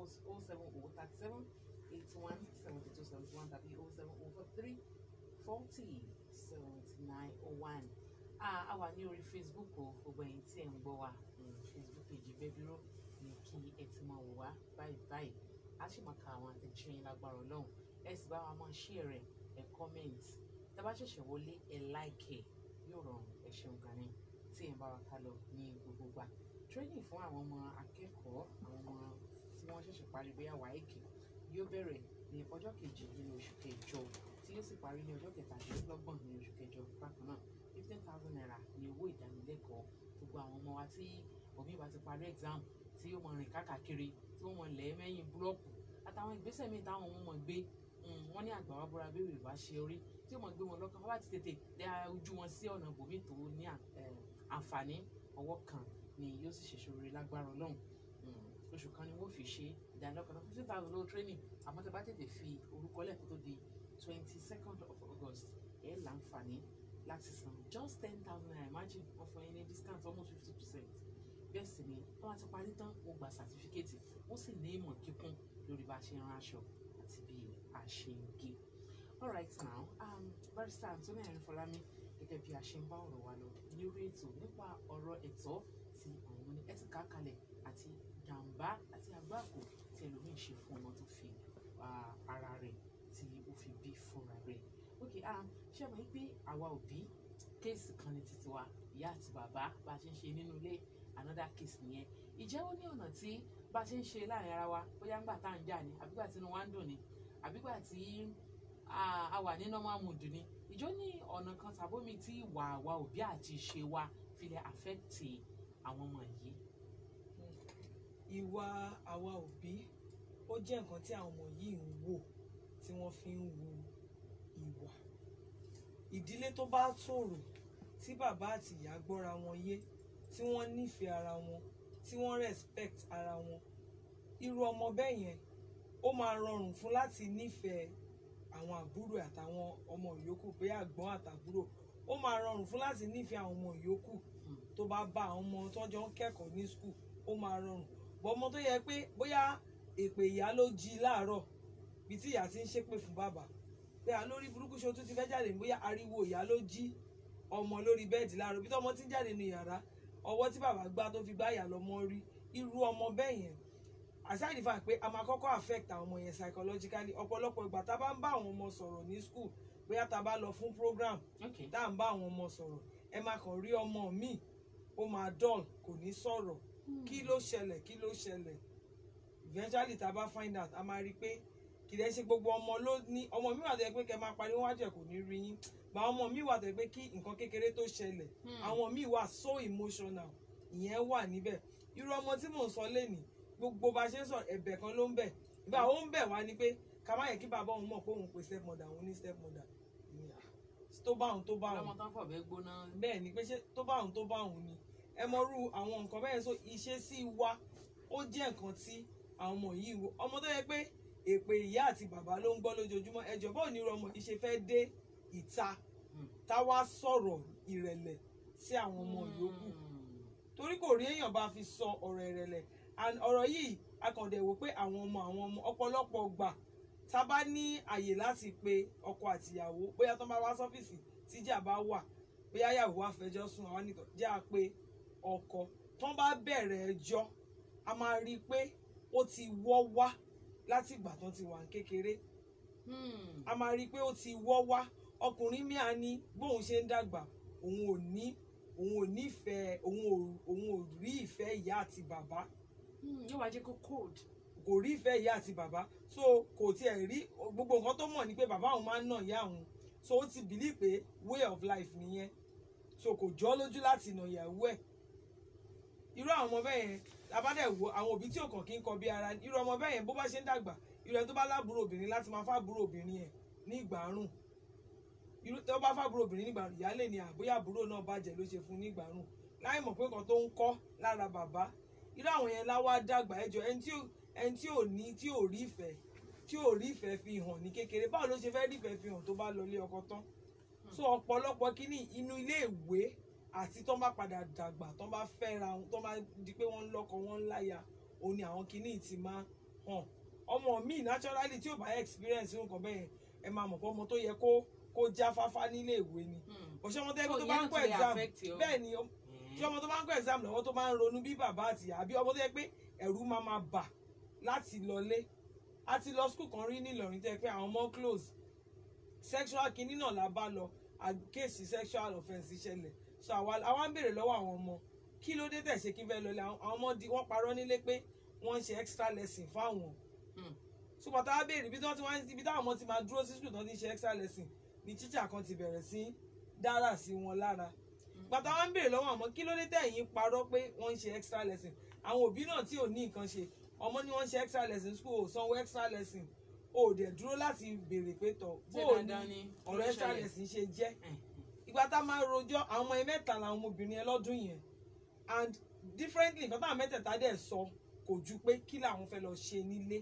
37 81 7271 tàbí 070 43 40 7901. A wà ní orí Facebook o gbogbo ẹ̀yin tí ẹ̀ ń gbọ́ wa Facebook page Gbẹ́bíró ní kí ẹ ti máa wò wá báyìí. A sì máa ka àwọn àtẹ̀jíṣẹ́ yín lágbára Ọlọ́run. Ẹ sì bá wa máa share rẹ̀, ẹ comment. Tẹ́ bá ṣẹ̀ṣẹ̀ wọlé ẹ like ẹ̀ yóò rọrùn ẹ ṣeun gan ni tí ẹ̀ ń bá wa ká lọ ní gbogbo gbà. Training fún àwọn ọmọ akẹ́kọ̀ọ́ àwọn ọmọ tí wọ́n ṣẹ̀ṣẹ̀ parí bóyá WAEC yóò bẹ̀rẹ̀ ní ọjọ́ 2 nínú oṣù kẹjọ tí yóò sì parí ní ọjọ́ 27 nínú oṣù kẹjọ. Bákan náà ₹15,000 ní owó ìdánilẹ́kọ̀ọ́. Gbogbo àwọn ọmọ wa tí òbí bá ti parí exam tí ó mọ rìn káàkiri tí wọ́n mọ lẹ̀ mẹ́yìn búlọ́ọ̀kù àtàwọn ìgbésẹ̀ míì táwọn ọmọ mọ̀ gbé wọ́n ní àgbà wa bóra béèrè bá ṣe orí tí ó mọ̀ gbé wọn lọ́kàn wọ́n bá ti tètè dá ojú wọn sí ọ̀nà bòmí tó ní àǹfààní ọwọ́ kan ni yóò sì ṣe ṣòro lágbára Ọlọ́run. Oṣù kan ni wọ́n fi ṣe ìdánilẹ́kọ̀ọ́ náà $15,000 training àmọ́ tẹ́ bá tètè fi orúkọ lẹ̀ kó tó di 22nd of August ẹ̀ láǹfààní láti san just $10,000. Imagine wọ́n fún yín ní discount almost 50%. Bẹ́ẹ̀ sì ni wọ́n ti parí tán wọ́n gba sàtífíkẹ́tì wọ́n sì ní ìmọ̀ kíkún lórí bá a ṣe ń rán aṣọ àti bí a ṣe ń gé. All right now Barrister Anthony Arinfolami gẹ́gẹ́ bí a ṣe ń bá ọ̀rọ̀ wa lọ ní orí ètò nípa ọ̀rọ̀ ẹ̀tọ́ tí àwọn ọmọ ní ẹ̀tìká kalẹ̀ àti jàǹbá àti àgbákò tí ẹlòmíín ṣe fún ọmọ tó fi ara rẹ̀ tí ó fi bí fúnra rẹ̀. Ṣé ẹ mọ̀ pé àwa òbí kéèsì kan ní títí wa ìyá àti bàbá bá a ṣe ń ṣe nínú ilé another case nìyẹn. Ìjẹ́ ó ní ọ̀nà tí bá a ṣe ń ṣe láàrin ara wa bóyá ńgbà tá à ń jà ní àbígbà tí inú wa ń dùn ní àbígbà tí a wà ní normal mood ní. Ìjọ ní ọ̀nà kan tàbómi tí ìwà àwa òbí àti ìṣe wa fi lè affect àwọn ọmọ yìí. Ìwà àwa òbí ó jẹ́ nǹkan tí àwọn ọmọ yìí ń wò tí wọ́n fi ń wu ìwà. Ìdílé tó bá tòrò tí bàbá àti ìyá gbọ́ra wọn yé tí wọ́n nífẹ̀ẹ́ ara wọn tí wọ́n respect ara wọn irú ọmọ bẹ́ẹ̀ yẹn ó máa rọrùn fún láti nífẹ̀ẹ́ àwọn àbúrò àtàwọn ọmọ ìyókù pé àgbọ́n àtàbúrò ó máa rọrùn fún láti nífẹ̀ẹ́ àwọn ọmọ ìyókù tó bá bá àwọn ọmọ tó jọ ń kẹ́kọ̀ọ́ ní skul ó máa rọrùn bọ́ ọmọ tó yẹ pé bóyá èpè ìyá ló jí láàárọ̀ bí tí ìyá ti ń ṣépè fún bàbá pé alórí burúkú ṣo tún ti fẹ́ jáde bóyá ariwo ìyá ló jí ọmọ lórí bẹ́ẹ̀dì láàárọ̀ bí tọmọ ti ń jáde ní yàrá ọwọ́ tí bàbá gbá tó fi gbá ìyá lọ́mọ rí irú ọmọ bẹ́ẹ̀ yẹn aside the fact pé a máa kọ́kọ́ affect àwọn ọmọ yẹn psychologically ọ̀pọ̀lọpọ̀ ìgbà tá a bá ń bá àwọn ọmọ sọ̀rọ̀ ní school bóyá tá a bá lọ fún program tá à ń bá àwọn ọmọ sọ̀rọ̀ ẹ máa kàn rí ọmọ míì ó máa dull kò ní sọ̀rọ̀ kí ló ṣẹlẹ̀ eventually tá a bá find out a máa rí i pé kì í ṣe gbogbo ọmọ ló ní ọmọ mi wà tó yẹ pé kẹ máa pariwo wájú ẹ kò ní rí yín bá ọmọ mi wà tó yẹ pé kí nǹkan kékeré tó ṣẹlẹ̀ àwọn míì wà so emotional ìyẹn wà níbẹ̀ irú ọmọ tí mò ń sọ lénìí gbogbo bá ṣe ń sọ ẹ̀bẹ̀ kan ló ń bẹ̀ ìgbà ó ń bẹ̀ wá ni pé ká má yẹ kí bàbá òun mọ̀ pé òun pe stepmother òun ní stepmother tó bá òun lọ́mọ tán fọ̀bẹ́ gbóná. bẹ́ẹ̀ ni pé ṣé tó bá òun ni ẹ mọrú àwọn nǹkan bẹ́ẹ̀ so ìṣesí wa ó jẹ́ nǹkan tí àwọn ọmọ yìí wo ọmọ tó yẹ pé èpè ìyá àti bàbá ló ń gbọ́ lójoojúmọ́ ẹjọ́ báwo ni irú ọmọ yìí ṣe fẹ́ dé ìta táwa sọ̀rọ̀ ìrẹ̀lẹ̀ sí àwọn ọmọ yòókù torí kò rí èèyàn bá fi sọ ọ̀rọ̀ ìrẹ̀lẹ̀ and ọ̀rọ̀ yìí akọ̀dẹ̀ wò pé àwọn ọmọ ọ̀pọ̀lọpọ̀ gbà tá bá ní àyè láti pe ọkọ àtìyàwó bóyá tó bá wá sọ́fíìsì tíjà bá wà bóyá yàwó wá fẹjọ́ sùn àwọn nìkan jẹ́ à pé ọkọ tó bá bẹ̀rẹ̀ ẹjọ́ a máa rí i pé ó ti wọ́ wá láti ìgbà tó ti wà ní kékeré a máa rí i pé ó ti wọ́ wá ọkùnrin míà ní bóun ṣe ń dàgbà òun ò nífẹ̀ẹ́ òun ò rí ìfẹ́ ìyá àti bàbá yóò wá jẹ́ kó cold kò rí ìfẹ́ ìyá àti bàbá so kò tiẹ̀ rí gbogbo nǹkan tó mọ̀ ni pé bàbá òun máa ń nà ìyá òun so ó ti bìlí pé way of life nìyẹn so kò jọ́ lójú láti nà ìyàwó ẹ̀ irú àwọn ọmọ bẹ́ẹ̀ yẹn abádẹ́ wo àwọn òbí tí ò kàn kí ń kọ bí ara irú ọmọ bẹ́ẹ̀ yẹn bó bá ṣe ń dàgbà irú ẹni tó bá lábúrò obìnrin láti máa fábúrò obìnrin yẹn ní ìgbàrún irú tó bá fábúrò obìnrin ní ìgbàrún ìyálé ni àbóyá àbúrò náà bàjẹ́ ló ṣe fún ní ìgbàrún láì mọ̀ pé nǹkan tó ń kọ́ lára bàbá irú àwọn yẹn láwá dàgbà ẹjọ́ ẹni tí ò rí ìfẹ́ fi hàn ní kékeré báwo ló ṣe fẹ́ rí ìfẹ́ fi hàn tó bá lọ ilé ọkọ tán so ọ̀pọ̀lọpọ̀ kíní inú ilé ìwé àti tó bá padà dàgbà tó bá fẹ́ra tó bá di pé wọ́n ń lọ́kọ wọ́n ń láya òun ni àwọn kíní ti máa hàn ọmọ míì naturally tí ò bá experience nǹkan bẹ́ẹ̀ ẹ máa mọ̀ pé ọmọ tó yẹ kó já fáfá nílé ìwé ni òṣè ọmọ tó bá ń kọ́ exam bẹ́ẹ̀ ni tí ọmọ tó bá ń kọ́ exam lọ́wọ́ tó máa ń ronú bí bàbá àti ìyá àbí ọmọ tó yẹ pé ẹ̀rù máa bà láti lọlé a ti lọ school kan rí nílọrin tẹ́ pé àwọn ọmọ close sexual kinní náà la bá lọ kéèsì sexual offence ṣẹlẹ̀ so àwa ń béèrè lọ́wọ́ àwọn ọmọ kí ló dé tẹ̀ ṣe kí n fẹ́ lọlé àwọn ọmọ wọ́n parọ́ nílé pé wọ́n ń ṣe extra lesson fáwọn so bàtà á béèrè ibi táwọn ọmọ ti máa dúró sí school tó ti ṣe extra lesson ni teacher kan ti bẹ̀rẹ̀ sí dára sí wọn lára bàtà wá ń béèrè lọ́wọ́ àwọn kí ló dé tẹ̀yìn parọ́ pé wọ́n ń ṣe extra lesson àwọn òbí náà tí ò ní nǹkan ṣe ọmọ ni wọ́n ń ṣe extra lesson school ò sanwó extra lesson ò dẹ̀ dúró láti béèrè pé tọ̀ bóò ní ọ̀rọ̀ extra lesson ṣe jẹ́ ìgbà tá a máa rojọ́ àwọn ọmọ yẹn mẹ́ta làwọn ọmọbìnrin yẹn lọ́dún yẹn and differently nǹkan táwọn mẹ́tẹ̀ẹ̀ta dẹ̀ sọ kò ju pé kí làwọn fẹ́ lọ ṣe nílé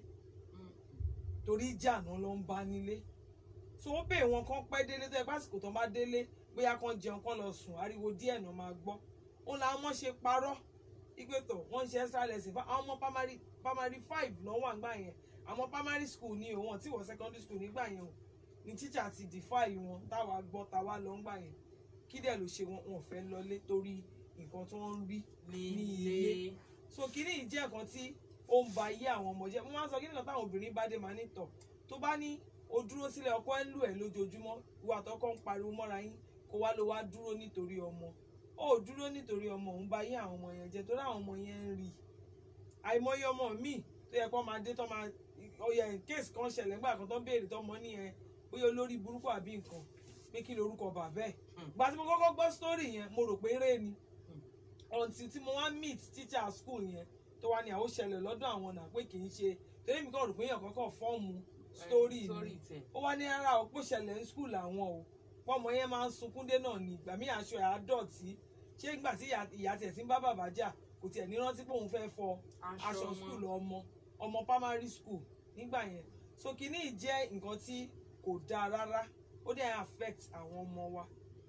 torí ìjà náà ló ń bá nílé so ó bèè wọn kán pẹ́ délé tó ẹ pásìkò tó bá délé bóyá kán jẹun kán lọ sùn ariwo díẹ̀ náà máa gbọ́ òun làwọn ọmọ ṣe parọ́ ìgbẹ́tọ̀ wọ́n ń ṣe extra lesson fún àwọn ọmọ primary 5 náà wà nígbà yẹn àwọn primary school ni òun tí wọ́n secondary school nígbà yẹn o ni teacher ti defile wọn táwa gbọ́ táwa lọ ńgbà yẹn kí dẹ̀ ló ṣe wọn fẹ́ lọlé torí nǹkan tí wọ́n ń rí ní ilé so kíní yìí jẹ́ nǹkan tí ó ń ba ayé àwọn ọmọ jẹ́ mo máa ń sọ kí nìkan táwọn obìnrin bá dé máa ní tọ̀ tó bá ní o dúró sílẹ̀ ọkọ ẹ̀ ń lù ẹ̀ lójoojúmọ́ ìwà àtọkọ ń pariwo mọ́ra yín kó wá ló wá dúró nítorí ọmọ ó dúró nítorí ọmọ òun bá ayé àwọn ọmọ yẹn jẹ́ torí àwọn ọmọ yẹn ń rí àìmọye ọmọ míì tó yẹ kó máa dé tó máa ọyẹ kéèsì kan ṣẹlẹ̀ nígbà kan tó béèrè tó mọ́ nìyẹn bóyá olórí burúkú àbí nǹkan pé kí lorúkọ bàbá ẹ̀ gbà tí mo kọ́kọ́ gbọ́ sítórì yẹn mo rò pé eré ni until tí mo wá meet teacher school yẹn tó wá ní àwọn ṣẹlẹ̀ lọ́dọ̀ àwọn náà pé kì í ṣe torí mi kàn rò pé èèyàn kankan fọ́ọ̀mù sítórì ni ó wá ní ara òpó ṣẹlẹ̀ ní school àwọn o pọ́mọ yẹn máa ń sunkún dé náà ní ìgbà míì aṣọ ẹ̀ á dọ̀tí ṣé ìgbà tí ìyá tiẹ̀ ti ń bá bàbá jà kò tiẹ̀ ní rántí pé òun fẹ́ fọ aṣọ school ọmọ primary school nígbà yẹn so kìíní jẹ́ nǹkan tí kò dáa rárá ó dẹ̀ affect àwọn ọmọ wa.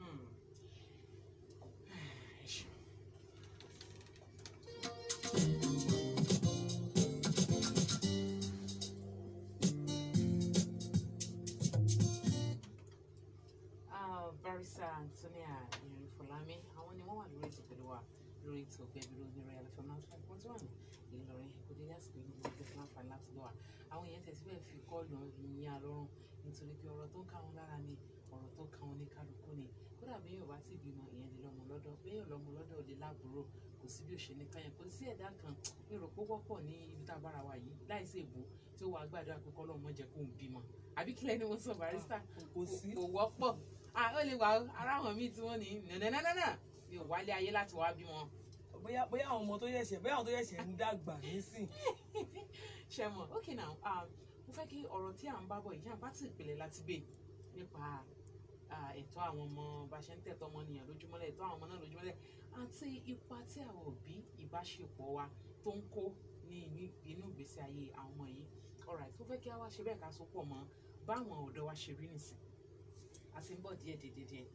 Barrister Antonia Irifọlámi àwọn ni wọ́n wà lórí ètò pẹ̀lú wa lórí ètò Gbẹ̀bí ní Royal FM 95.1 Ìlọrin kò dé lásìkò ìlú wọn tẹsán àǹfààní láti lọ wa àwọn èèyàn tẹsí bẹ́ẹ̀ fi kọlù ìyìn àlọrun nítorí pé ọ̀rọ̀ tó ń ká wọn lára ni ọ̀rọ̀ tó ká wọn ní kálukú ni kódà bí yóò bá ti bímọ ìyẹn lè lọ́mọ lọ́dọ̀ bí yóò lọ́mọ lọ́dọ̀ lè láàbúrò kò sí bí ó ṣe ní káyàn kò sí ẹ̀dá kan ní rò pé wọ́pọ̀ ní ibi tá a bára wa yìí láìsí èbó tí ó wà gbàdúrà pé kọ́lọ́ mọ́ jẹ́ kó ń bímọ àbí kílẹ̀ ni wọ́n sọ Barrister kò wọ́pọ̀ ó lè wà ara àwọn míì tí wọ́n ní nànánánà mi ò wálé ayé láti wá bí wọn. bóyá àwọn ọmọ tó yẹ̀ṣẹ̀ bóyá àwọn tó yẹ̀ṣẹ̀ ń dàgbà nísìn. ṣe mọ̀ okay now mo fẹ́ kí ọ̀rọ̀ tí à ń bá bọ̀ ìyá bá ti ìpìlẹ̀ láti gbé nípa ẹ̀tọ́ àwọn ọmọ bá ṣe ń tẹ̀tọ́ ọmọnìyàn lójúmọ́lẹ̀ ẹ̀tọ́ àwọn ọmọ náà lójúmọ́lẹ̀ àti ipa tí àwọn òbí ìbáṣepọ̀ wa tó ń kó ní inú ìgbésí ayé àwọn ọmọ yìí alright tó fẹ́ kí a wá ṣe bẹ́ẹ̀ ká so pọ̀ mọ́ báwọn ọ̀dọ́ wa ṣe rí nìsín àti ń bọ̀ díẹ̀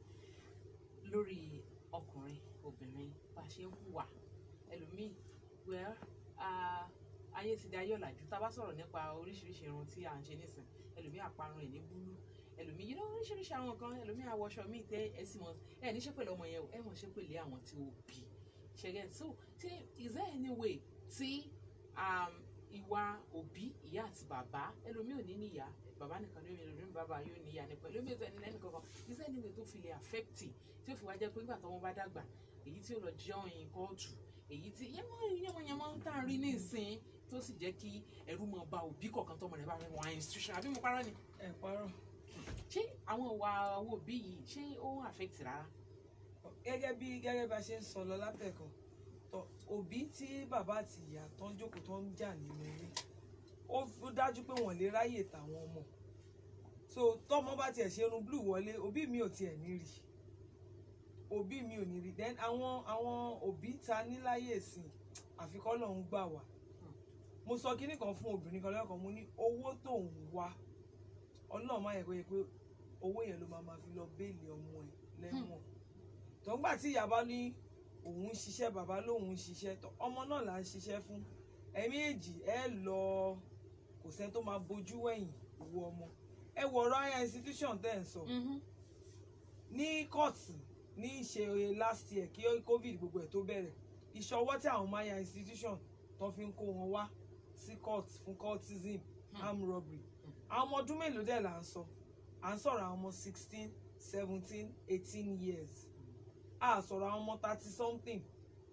lórí ọkùnrin obìnrin bá ṣe ń hùwà ẹlòmíì well ayé ti di ayé ọ̀làjú tá a bá sọ̀rọ̀ nípa oríṣiríṣi irun tí à ń ṣe nísìn ẹlòmíì àparun ẹ̀ ní búlú ẹlòmíì yìí lọ́wọ́ oríṣiríṣi àwọn kan ẹlòmíì àwọṣọ míì tẹ ẹ̀sìn wọn ẹ̀ ní ṣépèlè ọmọ yẹn o ẹ̀ mọ̀ ṣépèlè àwọn tí ó bí ṣẹ̀gẹ̀ so is there any way tí ìwà òbí ìyá àti bàbá ẹlòmíì ò ní níyà bàbá nìkan ló yẹ lórí bàbá yóò níyà nípa ẹlòmíì tó ẹni lẹ́nu kankan is there any way tó fi lè affect tí ó fi wá jẹ́ pé nígbà tó wọ́n bá dàgbà èyí tí ó lọ jọyìn kóòtù èyí tí yẹ́mọ̀yẹ́mọ̀ ń tàn rí nísìn tó sì jẹ́ kí ẹ̀rù mọ̀ ba òbí kọ̀ọ̀kan tọmọ rẹ̀ bá rẹ̀ wọ́n institution àbí mo parọ́ ni. ẹ parọ́. ṣé àwọn ìwà àwọn òbí yìí ṣé ó ń affect rárá. gẹ́gẹ́ bá ṣe ń sọ lọ látẹ̀kọ̀ òbí tí bàbá àti ìyá tó ń jókòó tó ń jà nínú ilé ó dájú pé wọ́n lè ráyè tàwọn ọmọ so tọ́mọ bá tiẹ̀ ṣe irun blue wọlé òbí mi ò tiẹ̀ ní rí òbí mi ò ní rí then àwọn òbí ta níláyè sí àfikọ́ lọ́ọ́ ń gbà wá mo sọ kinní kan fún obìnrin kan lẹ́kọ̀ọ́ mo ní owó tó ń wá ọlọ́run má yẹ kó yẹ pé owó yẹn ló máa fi lọ béèlì ọmọ ẹ lẹ́wọ̀n tó ń gbà tí ìyá bá ní òun ń ṣiṣẹ́ bàbá lóun ń ṣiṣẹ́ tó ọmọ náà là ń ṣiṣẹ́ fún ẹ̀mí èjì ẹ lọ kò sẹ́ni tó máa bójú wẹ̀yìn ìwọ ọmọ ẹ wọ ọ̀rọ̀ higher institution tẹ́ ẹ̀ ń sọ ní kóòtù ní ìṣe last year kí covid gbogbo ẹ̀ tó bẹ̀rẹ̀ ìṣọwọ́ tí àwọn higher institution tó fi ń kó wọn wá sí court fún cultism armed robbery àwọn ọmọ ọdún mélòó dẹ̀ là ń sọ à ń sọ̀rọ̀ àwọn ọmọ 16 17 18 years a sọ̀rọ̀ àwọn ọmọ 30 something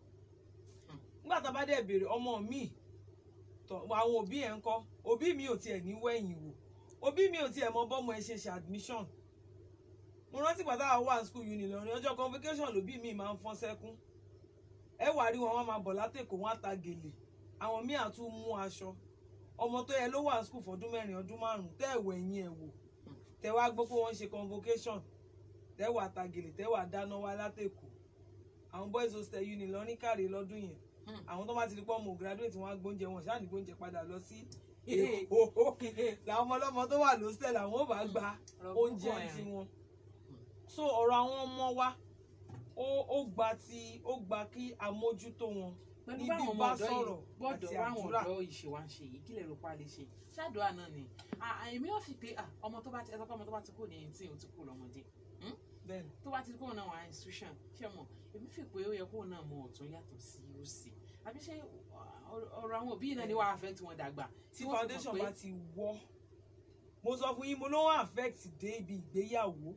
nígbà tá a bá dẹ̀ béèrè ọmọ mi àwọn òbí ẹ̀ ń kọ́ òbí mi ò tiẹ̀ ní wẹ̀yìn wò òbí mi ò tiẹ̀ mọ bọ́mọ ẹ ṣe admission mo rántí pàtàkì àwọn wà school uni lọ́rin ọjọ́ convocation lòbí mi máa ń fọ́n sẹ́kún ẹ wà rí wọn máa bọ̀ látẹ̀kọ̀ wọn àta gèlè àwọn míì àtún mú aṣọ ọmọ tó yẹ ló wà school fọdún 4 ọdún 5 tẹ́ ẹ̀wọ̀ ẹ̀yìn ẹ̀ wò tẹ́ wá gbọ́ pé wọ́n ṣe convocation tẹ́ wà àta gèlè tẹ́ wà dáná wá látẹ̀kọ̀ àwọn boys hostel uni lọ́rin káre lọ́dún yẹn àwọn tó bá ti di pọ́ mọ̀ graduate wọn á gbóúnjẹ wọn ṣáà ní gbóúnjẹ padà lọ sí èkó làwọn ọmọ ọlọ́mọ tó wà lọ́sẹ̀ làwọn ò bá gba oúnjẹ tí wọn so ọ̀rọ̀ àwọn ọmọ wa ó gba kí amójútó wọn níbi bá sọ̀rọ̀ àti àdúrà. ọ̀dọ́ ìṣèwà ń ṣe yìí kí lè rò pa lè ṣe ṣáàdùá náà ni èmi ò fi pé ọmọ tó bá ti ọmọ tó bá ti kú ní ẹni tí ò ti kú lọ́mọdé tó bá ti kú náà wà institution ṣé mọ̀ èmi fi pé ó yẹ kó náà mọ ọ̀tún yàtọ̀ sí òsì àbí ṣé ọ̀rọ̀ àwọn òbí náà ni wàá affect wọn dàgbà tí foundation bá ti wọ́ mo sọ fún yín mo ló wọ́n affect dé ibi ìgbéyàwó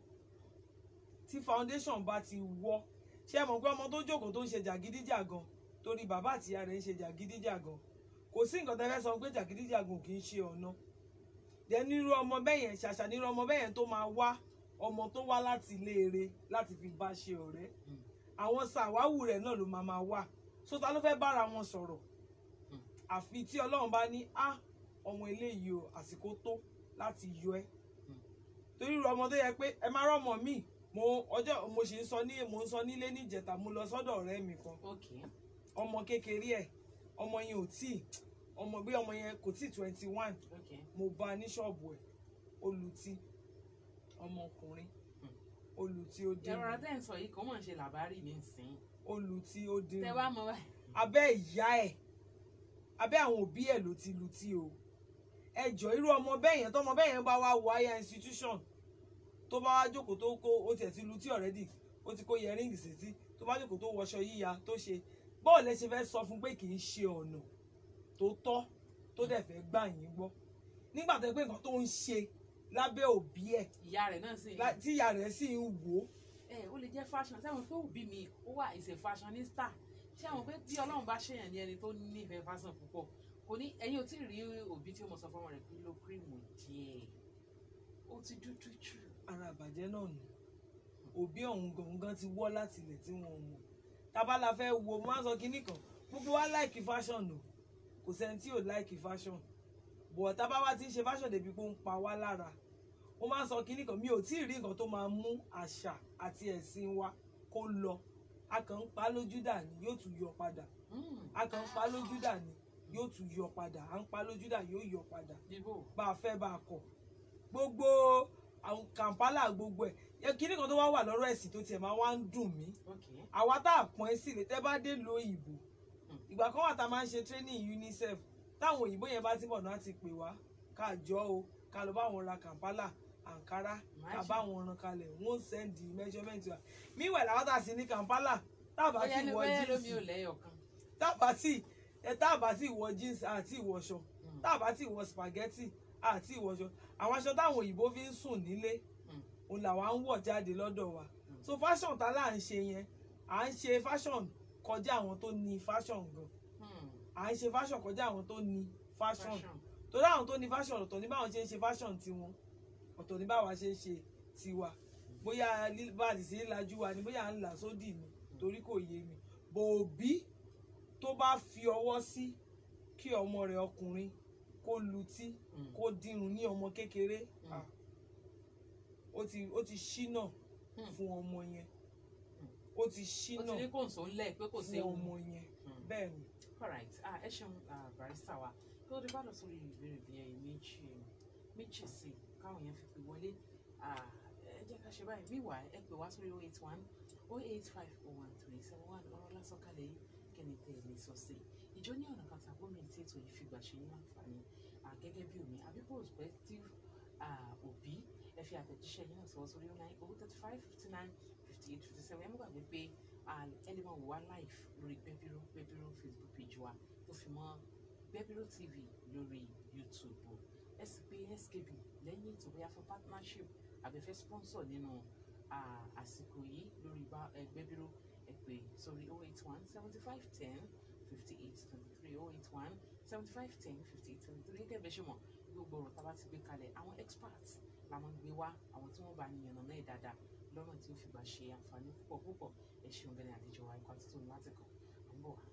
tí foundation bá ti wọ́ ṣé mọ̀ pé ọmọ tó jókòó tó ń ṣe jàgídíjàgan torí bàbá àti ìyá rẹ̀ ń ṣe jàgídíjàgan kò sí nǹkan tẹ́lẹ̀ sọ pé jàgídíjàgan kì í ṣe ọ̀nà dẹ̀ nírú ọmọ bẹ́yẹn ṣàṣà nírú ọmọ bẹ́yẹn tó máa wá ọmọ tó wá láti iléere láti fi bá ṣe ọ̀rẹ́ àwọn sàwáwù rẹ̀ náà ló máa wà so ta ló fẹ́ bára wọn sọ̀rọ̀ àfi tí Ọlọ́run bá ní ọmọ eléyìí o àsìkò tó láti yọ ẹ́ torí irú ọmọ tó yẹ pé ẹ máa rọ́mọ míì mo sì ń sọ nílé níjẹta mo lọ sọ́dọ̀ ọ̀rẹ́ mi kan ọmọ kékeré ẹ̀ ọmọ yẹn ò tí ọmọ yẹn kò tí 21 mo bá ní ṣọ́ọ̀bù ẹ̀ olùtí ọmọkùnrin olùtí ó dín. ẹ̀rọ adé ń sọ yìí kò mọ̀ ń ṣe làbárì ní ìsìn. olùtí ó dín. tẹ wá mọ báyìí. abẹ́ ìyá ẹ̀ abẹ́ àwọn òbí ẹ̀ ló ti lùtí o ẹjọ́ irú ọmọ bẹ́ẹ̀ yẹn tọmọ bẹ́ẹ̀ yẹn bá wá wọ higher institution tó bá wá jókòó tó kó ó tiẹ̀ ti lùtí already ó ti kó yẹríǹgì sétí tó bá jókòó tó wọṣọ yíya tó ṣe bọ́ọ̀lù ẹ ṣe fẹ́ sọ fún pé kì í ṣe ọ̀nà tó tọ́ tó dẹ̀ fẹ́ gbà yín gbọ́ nígbà tó pé nǹkan tó ń ṣe lábẹ́ òbí ẹ̀ ìyá rẹ̀ náà sì tí ìyá rẹ̀ sì ń wò ó. ó lè jẹ́ fashion sẹ́wọ̀n pé òbí mi ó wà ìṣe fashionista sẹ́wọ̀n pé tí Ọlọ́run bá ṣèyàn ní ẹni tó nífẹ̀ẹ́ fashion púpọ̀ kò ní ẹ̀yin ò tí ì rí òbí tí ó mọ̀ sọ fọ́mọ rẹ̀ pé lo kírìmù díẹ̀ ó ti dúdú jù. ara àbàjẹ́ náà nù òbí ọ̀hún gangan ti wọ́ láti ilẹ̀ tí wọ́n mọ̀ tábà la fẹ́ wo mo máa ń sọ kinní kan gbogbo wa like fashion o kò sẹ́ni tí ò like fashion bọ̀ tábà wá ti ń ṣe fashion débi pé ó ń pa wá lára mo máa ń sọ kinní kan mi ò tí ì rí nǹkan tó máa mú àṣà àti ẹ̀sìn wa kó lọ a kàn ń pa lójú dà ní yóò tún yọ padà a kàn ń pa lójú dà ní yóò tún yọ padà à ń pa lójú dà yóò yọ padà bá a fẹ́ bá a kọ̀ gbogbo àwọn Kampala gbogbo ẹ̀ kinní kan tó wá wà lọ́rọ̀ ẹ̀sìn tó tiẹ̀ máa wá ń dùn mí àwa tá a pọ́n sí lè tẹ́ bá dé lo ìbò ìgbà kan wà tá a máa ń ṣe training UNICEF táwọn òyìnbó yẹn bá ti bọ̀ náà ti pè wá ká jọ o ká lọ bá wọn ra Kampala Ankara ká bá wọn ran kalẹ̀ wọ́n send the measurement wa meanwhile àwọn tá a sì ní Kampala tábà tí wọ jeans tábà tí wọ jeans àti ìwọṣọ tábà tí wọ spaghetti àti ìwọṣọ àwọn aṣọ táwọn òyìnbó fi ń sùn nílé òun làwa ń wọ̀ jáde lọ́dọ̀ wa so fashion tá là ń ṣe yẹn à ń ṣe fashion kọjá àwọn tó ní fashion gan à ń ṣe fashion kọjá àwọn tó ní fashion torí àwọn tó ní fashion ọ̀tọ̀ ní báwọn ṣe ń ṣe fashion tiwọn ọ̀tọ̀ ní báwa ṣe ń ṣe tiwa bóyá báàdì sí lajú wa ni bóyá à ń là sódì ni torí kò yé mi bòbí tó bá fi ọwọ́ sí kí ọmọ rẹ̀ ọkùnrin kó lutí kó dírun ní ọmọ kékeré ó ti ṣínà fún ọmọ yẹn ó ti ṣínà fún ọmọ yẹn bẹ́ẹ̀ ni. Alright, ẹ ṣeun barrister wa kí ó dé bá lọ sórí ìbéèrè bí ẹ̀yìn méjì sí káwọn yẹn fi pè wọlé ẹ jẹ́ ká ṣe báyìí wíwà ẹ pè wá sórí 081-085-01-371 ọ̀rọ̀ lásán kalẹ̀ yìí kẹ́ni tẹ́ ẹ lè sọ sí ìjọ ní ọ̀nà kan tàbí omi tí ètò yìí fi gbà ṣe ní àǹfààní gẹ́gẹ́ bí omi àbí prospective òbí ẹ fi àtẹ̀jíṣẹ́ yín náà sọ sórí 09035595857 ẹ mú gbàgbé pé ẹ lè máa wò wá live lórí Gbẹ́bíró Facebook page wa tó fi mọ́ Gbẹ́bíró TV lórí YouTube ẹ sì pé SKB lẹ́yìn ètò bóyá fún partnership àbẹ̀fẹ́ sponsor nínú àsìkò yìí lórí Gbẹ́bíró ẹ pè sórí 081-7510-5823 081-7510-5823 gẹ́gẹ́ bẹ́ẹ̀ ṣe mọ̀ gbogbo ọ̀rọ̀ tá a bá ti gbé kalẹ̀ àwọn experts làwọn gbé wá àwọn tí wọ́n bá níyàn náà ẹ̀ dáadáa lọ́nà tí ó fi gbà ṣe àǹfààní púpọ̀ ẹ ṣeun gẹ́gẹ́ àlejò wa ikọ̀ àti tóun láti kàn án bọ̀ wá.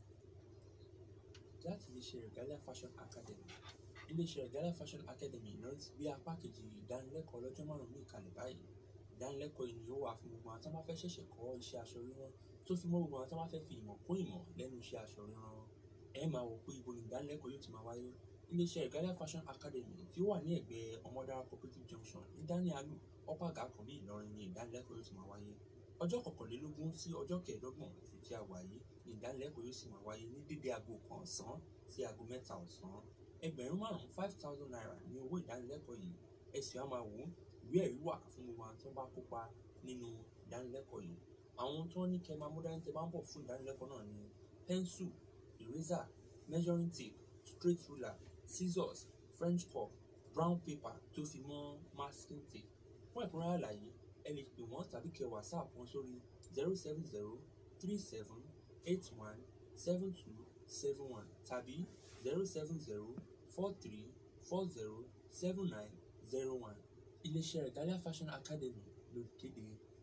láti iléeṣẹ́ Regalia Fashion Academy iléeṣẹ́ Regalia Fashion Academy náà ti gbé apá kejì ìdánilẹ́kọ̀ọ́ ọlọ́jọ́ márùn-ún ní ìkàlẹ̀ báyìí ìdánilẹ́kọ̀ọ́ yìí ni ó wà fún gbogbo àwọn tó bá fẹ́ ṣẹ̀ṣẹ̀ kọ́ iṣẹ́ aṣọ rírán tó fi mọ́ gbogbo àwọn tó bá fẹ́ fi ìmọ̀ kún ìmọ̀ lẹ́nu iṣẹ́ aṣọ rírán ẹ máa wò pé ibo ni ìdánilẹ́kọ̀ọ́ yóò ti máa wáyé iléeṣẹ́ Regalia Fashion Academy tí ó wà ní ẹ̀gbẹ́ Ọmọdára Cooperative Junction ní Daniel ọ̀pàgà kan ní Ìlọrin ni ìdánilẹ́kọ̀ọ́ yóò ti máa wáyé ọjọ́ 21 sí ọjọ́ 25 oṣù tí a wà yìí ni ìdánilẹ́kọ̀ọ́ yóò sì máa wáyé ní dédé aago 1 ọ̀sán sí aago 3 ọ̀sán ẹgbẹ̀rún 5,000 naira ní owó ìdánilẹ́kọ̀ọ́ yìí ẹ sì á máa wò ó ìwé ẹ̀rí wà fún gbogbo àwọn tó bá kópa nínú ìdánilẹ́kọ̀ọ́ yìí àwọn tó ní kẹ́ máa mú dání tẹ́ bá ń bọ̀ fún ìdánilẹ́kọ̀ọ́ náà ni pencil eraser measuring tape straight ruler scissors French cup brown paper tó fi mọ́ masking tape fún ẹ̀kúnrẹ́rẹ́ àlàyé ẹ lè pè wọ́n tàbí kẹ́ WhatsApp wọn sórí 07037817271 tàbí 07043407901 iléeṣẹ́ Regalia Fashion Academy ló kéde.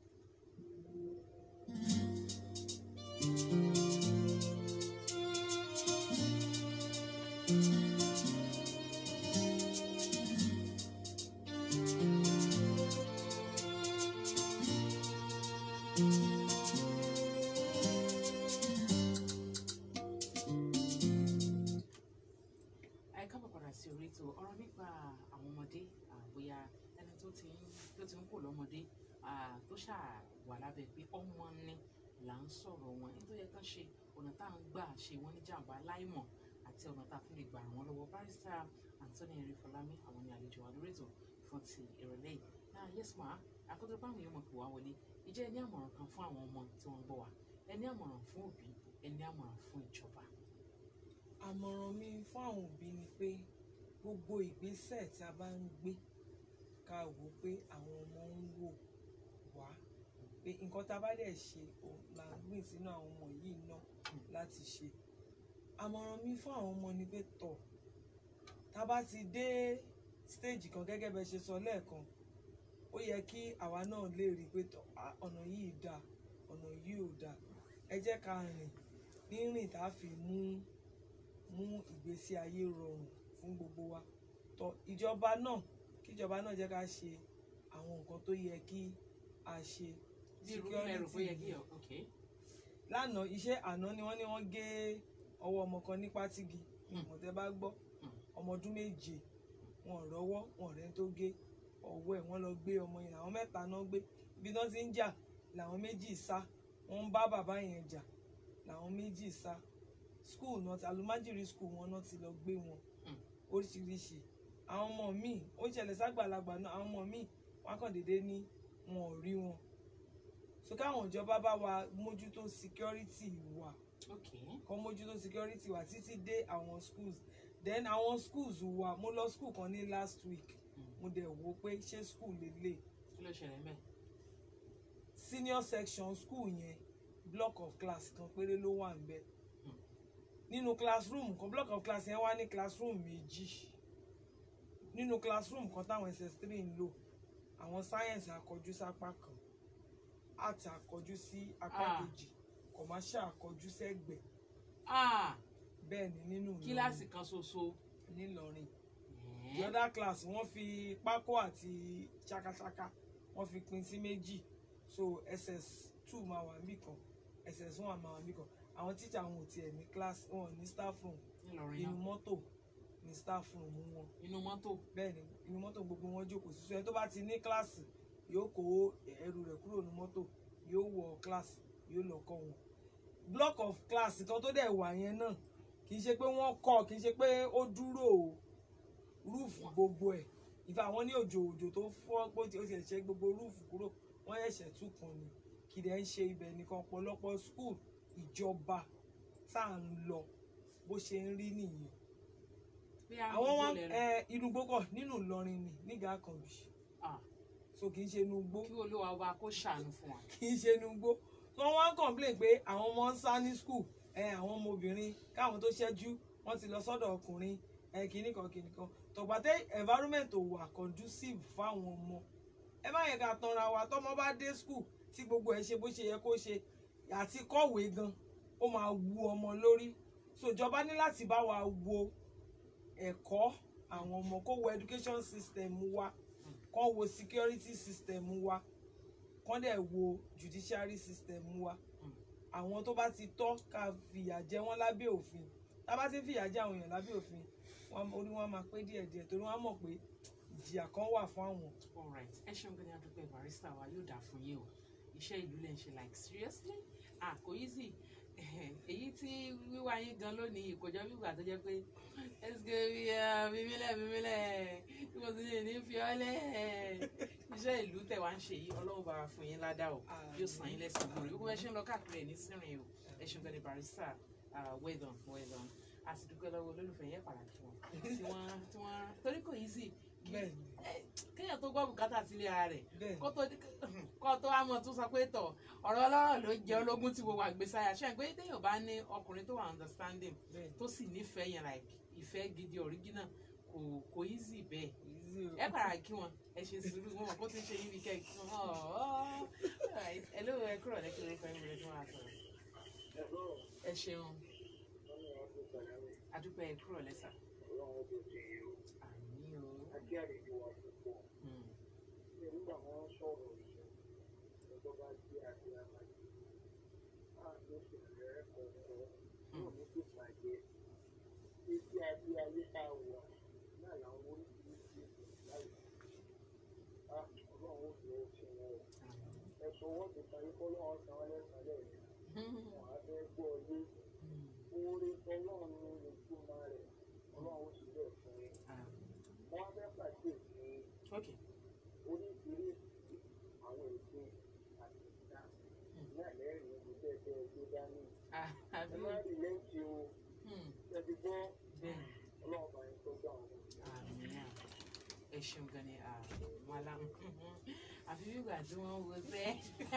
ọ̀rọ̀ nípa àwọn ọmọdé bóyá ẹni tó ti ń kó lọ́mọdé tó ṣáà wà lábẹ́ pé ọmọ ní là ń sọ̀rọ̀ wọn nítorí ẹ̀ kan ṣe ọ̀nà tá à ń gbà ṣe wọ́n ní jàǹbá láìmọ̀ àti ọ̀nà tá a tún lè gbà ràn wọ́n lọ́wọ́ barrister Anthony Erifọlámi àwọn ní àlejò wa lórí ètò fún ti ìrọ̀lẹ́ yìí yes ma akọ́tọ́ báwọn èèyàn mọ̀ pé wá wọlé ìjẹ́ ẹni àmọ̀ràn kan fún àwọn ọmọ tí wọ́n ń bọ̀ wá ẹni àmọ̀ràn fún òbí ẹni àmọ̀ràn fún ìjọba. àmọ̀ràn mi fún àwọn òbí ni pé gbogbo ìgbésẹ̀ tí a bá ń gbé ká wò pé àwọn ọmọ ń wò wá pé nǹkan tá a bá dẹ̀ ṣe là ń gbìn sínú àwọn ọmọ yìí náà láti ṣe. àmọ̀ràn mi fún àwọn ọmọ ni pé tọ̀ tá a bá ti dé stage kan gẹ́gẹ́ bẹ́ẹ̀ ṣe sọ lẹ́ẹ̀kan ó yẹ kí àwa náà lè rí i pé tọ̀ ọ̀nà yìí dáa ọ̀nà yìí ò dáa ẹ jẹ́ ká rìn nírìn tá a fi mú ìgbésí ayé rọrùn fún gbogbo wa tọ ìjọba náà kíjọba náà jẹ́ ká ṣe àwọn nǹkan tó yẹ kí a ṣe lánàá iṣẹ́ àná ni wọ́n gé ọwọ́ ọmọ kan ní Pátìgì mọ̀tẹ́ bá gbọ́ ọmọ ọdún 7 wọn rọ́wọ́ wọn rẹ́ tó gé ọwọ́ ẹ̀ wọ́n lọ gbé ọmọ yẹn àwọn 3 náà gbé ibi náà ti ń jà làwọn 2 sá wọ́n ń bá bàbá yẹn jà làwọn 2 sá school náà ti alumajiri school wọn náà ti lọ gbé wọn oríṣiríṣi àwọn ọmọ míì ó ṣẹlẹ̀ ságbàlagbà náà àwọn ọmọ míì wọn kàn déédéé ní wọn ò rí wọn so káwọn ìjọba bá wa mójútó security wa kọ́ mójútó security wa títí dé àwọn schools then àwọn schools wa mo lọ school kan ní last week mo dẹ̀ wò pé ṣé school lélẹ̀ kí ló ṣẹlẹ̀ mẹ́ senior section school yẹn block of class kan péré ló wà ńbẹ̀ nínú classroom kan block of class yẹn wá ní classroom 2 nínú classroom kan táwọn SS3 ń lò àwọn science akọjú sápá kan art akọjú sí apá kejì commercial akọjú sẹ́gbẹ̀ẹ́ bẹ́ẹ̀ ni nínú kíláàsì kan ṣoṣo nílọrin the other class wọ́n fi pákó àti ṣakaṣaka wọ́n fi pín sí 2 so SS2 máa wà níbì kan SS1 máa wà níbì kan àwọn teacher wọn ò tiẹ̀ ní class wọn ò ní staff room inú mọ́tò ní staff room wọn inú mọ́tò bẹ́ẹ̀ ni inú mọ́tò gbogbo wọn jókòó sí so ẹni tó bá ti ní kíláàsì yóò kó ẹrù rẹ̀ kúrò ní mọ́tò yóò wọ kíláàsì yóò lọ kọ́ wọn block of class kan tó dẹ̀ wà yẹn náà kì í ṣe pé wọ́n kọ́ kì í ṣe pé ó dúró roof gbogbo ẹ̀ ìfẹ́ àwọn ní òjò tó fọ́ pé ó ti ṣe gbogbo roof kúrò wọ́n ẹ̀ṣẹ̀ tún kan ni kì í dẹ̀ ń ṣe ibẹ̀ nìkan ọ̀pọ̀lọpọ̀ school ìjọba tá à ń lọ bó ṣe ń rí nìyẹn àwọn wọn inú gbókọ̀ nínú Ìlọrin ni nígbà kan bì so kì í ṣe inú gbó kí Olúwa wa kó ṣàánú fún wa kì í ṣe inú gbó wọn wá ń complain pé àwọn ọmọ ń sá ní school àwọn ọmọ obìnrin káwọn tó ṣẹ́jú wọ́n ti lọ sọ́dọ̀ ọkùnrin kìnnìkan tọ̀gbàtẹ́ environment ò wà conducive fáwọn ọmọ ẹ má yẹ ká tanra wa tọmọ bá dé school tí gbogbo ẹ ṣe bó ṣe yẹ kó ṣe àti kọ̀wé gan ó máa wu ọmọ lórí so ìjọba ní láti bá wa wo ẹ̀kọ́ àwọn ọmọ kó wo education system wa kó wo security system wa kó dẹ̀ wo judiciary system wa àwọn tó bá ti tọ́ ká fìyà jẹ wọ́n lábẹ́ òfin tá a bá ti fìyà jẹ àwọn èèyàn lábẹ́ òfin orí wọn máa pé díẹ̀díẹ̀ torí wọ́n mọ̀ pé ìjìyà kan wà fún àwọn. alright ẹ ṣeun gan ni adúpẹ́ barrister wa yóò dà fún yín o iṣẹ́ ìlú lẹ́ ń ṣe like seriously kò easy èyí tí wíwá yín gan lónìí ìkọjọ́ gbígbà tó jẹ́ pé bíbílẹ̀ tí mo ti lè ní fi ọ́ lẹ̀ iṣẹ́ ìlú tẹ̀ wá ń ṣe yìí Ọlọ́run bá wa fún yín ládàá o yóò san yín lẹ́sìn gbòòrò gbogbo ẹ ṣe ń lọ káàkiri ẹ̀ ní sírìn o ẹ ṣeun gan ni barrister well done a sì dúpẹ́ lọ́wọ́ olólùfẹ́ yẹn pàtàkì wọn tí wọ́n torí kò easy kéèyàn tó gbọ́ bùkátà sílé ara rẹ̀ kó tó àmọ́ tó sọ pé tọ̀ ọ̀rọ̀ ọlọ́rọ̀ ló jẹ́ ológun tí gbogbo àgbésáyà ṣe pé téèyàn bá ní ọkùnrin tó wà understanding tó sì nífẹ̀ẹ́ yẹn like ìfẹ́ gidi original kò easy bẹ́ẹ̀ ẹ bàrà kí wọn ẹ ṣe sùúrù wọn kó tó ṣe yín bí kẹ́ ẹ ló ẹ kúrò lẹ́kẹ̀rẹ́ fẹ́ mi lẹ́tọ́ máa sọ̀rọ̀ ẹ ṣeun adúpẹ́ ẹ kúrò lẹ́sà. Ajé àlejò wa púpọ̀. Nígbà wọn sọ̀rọ̀ yìí, ọjọ́ bá jẹ́ àti àmàjì. Ló sì bẹ̀rẹ̀ kọ̀ọ̀kan yóò ní kí bàjẹ́. Títí adé ayé tá a wà náà làwọn oríṣiríṣi ètò láì. Ọlọ́run ó fi ọ̀sẹ̀ wọn o. Ẹ̀sùn owó ti parí kọ́ lọ́wọ́ san wọ́n lẹ́sàn-án lẹ́yìn. Wọ́n á fẹ́ gbọ́ ọdún. Oore tọ́lọ́run ní ìtumọ̀ rẹ̀. Ọlọ́run ó sì bẹ̀ fún yín. Wọ́n fẹ́ pàṣẹ ìsìn oríṣiríṣi àwọn ètò àti ìta náà lẹ́rìn ní bẹ́ẹ̀ tó dání. Ẹ má rí lẹ́ǹtì o, ṣe ti gbọ́ Ọlọ́run bá yín tó gbà wọn. Ẹ ṣeun gan ni malam àfi bí ìgbà tí wọ́n wo sẹ́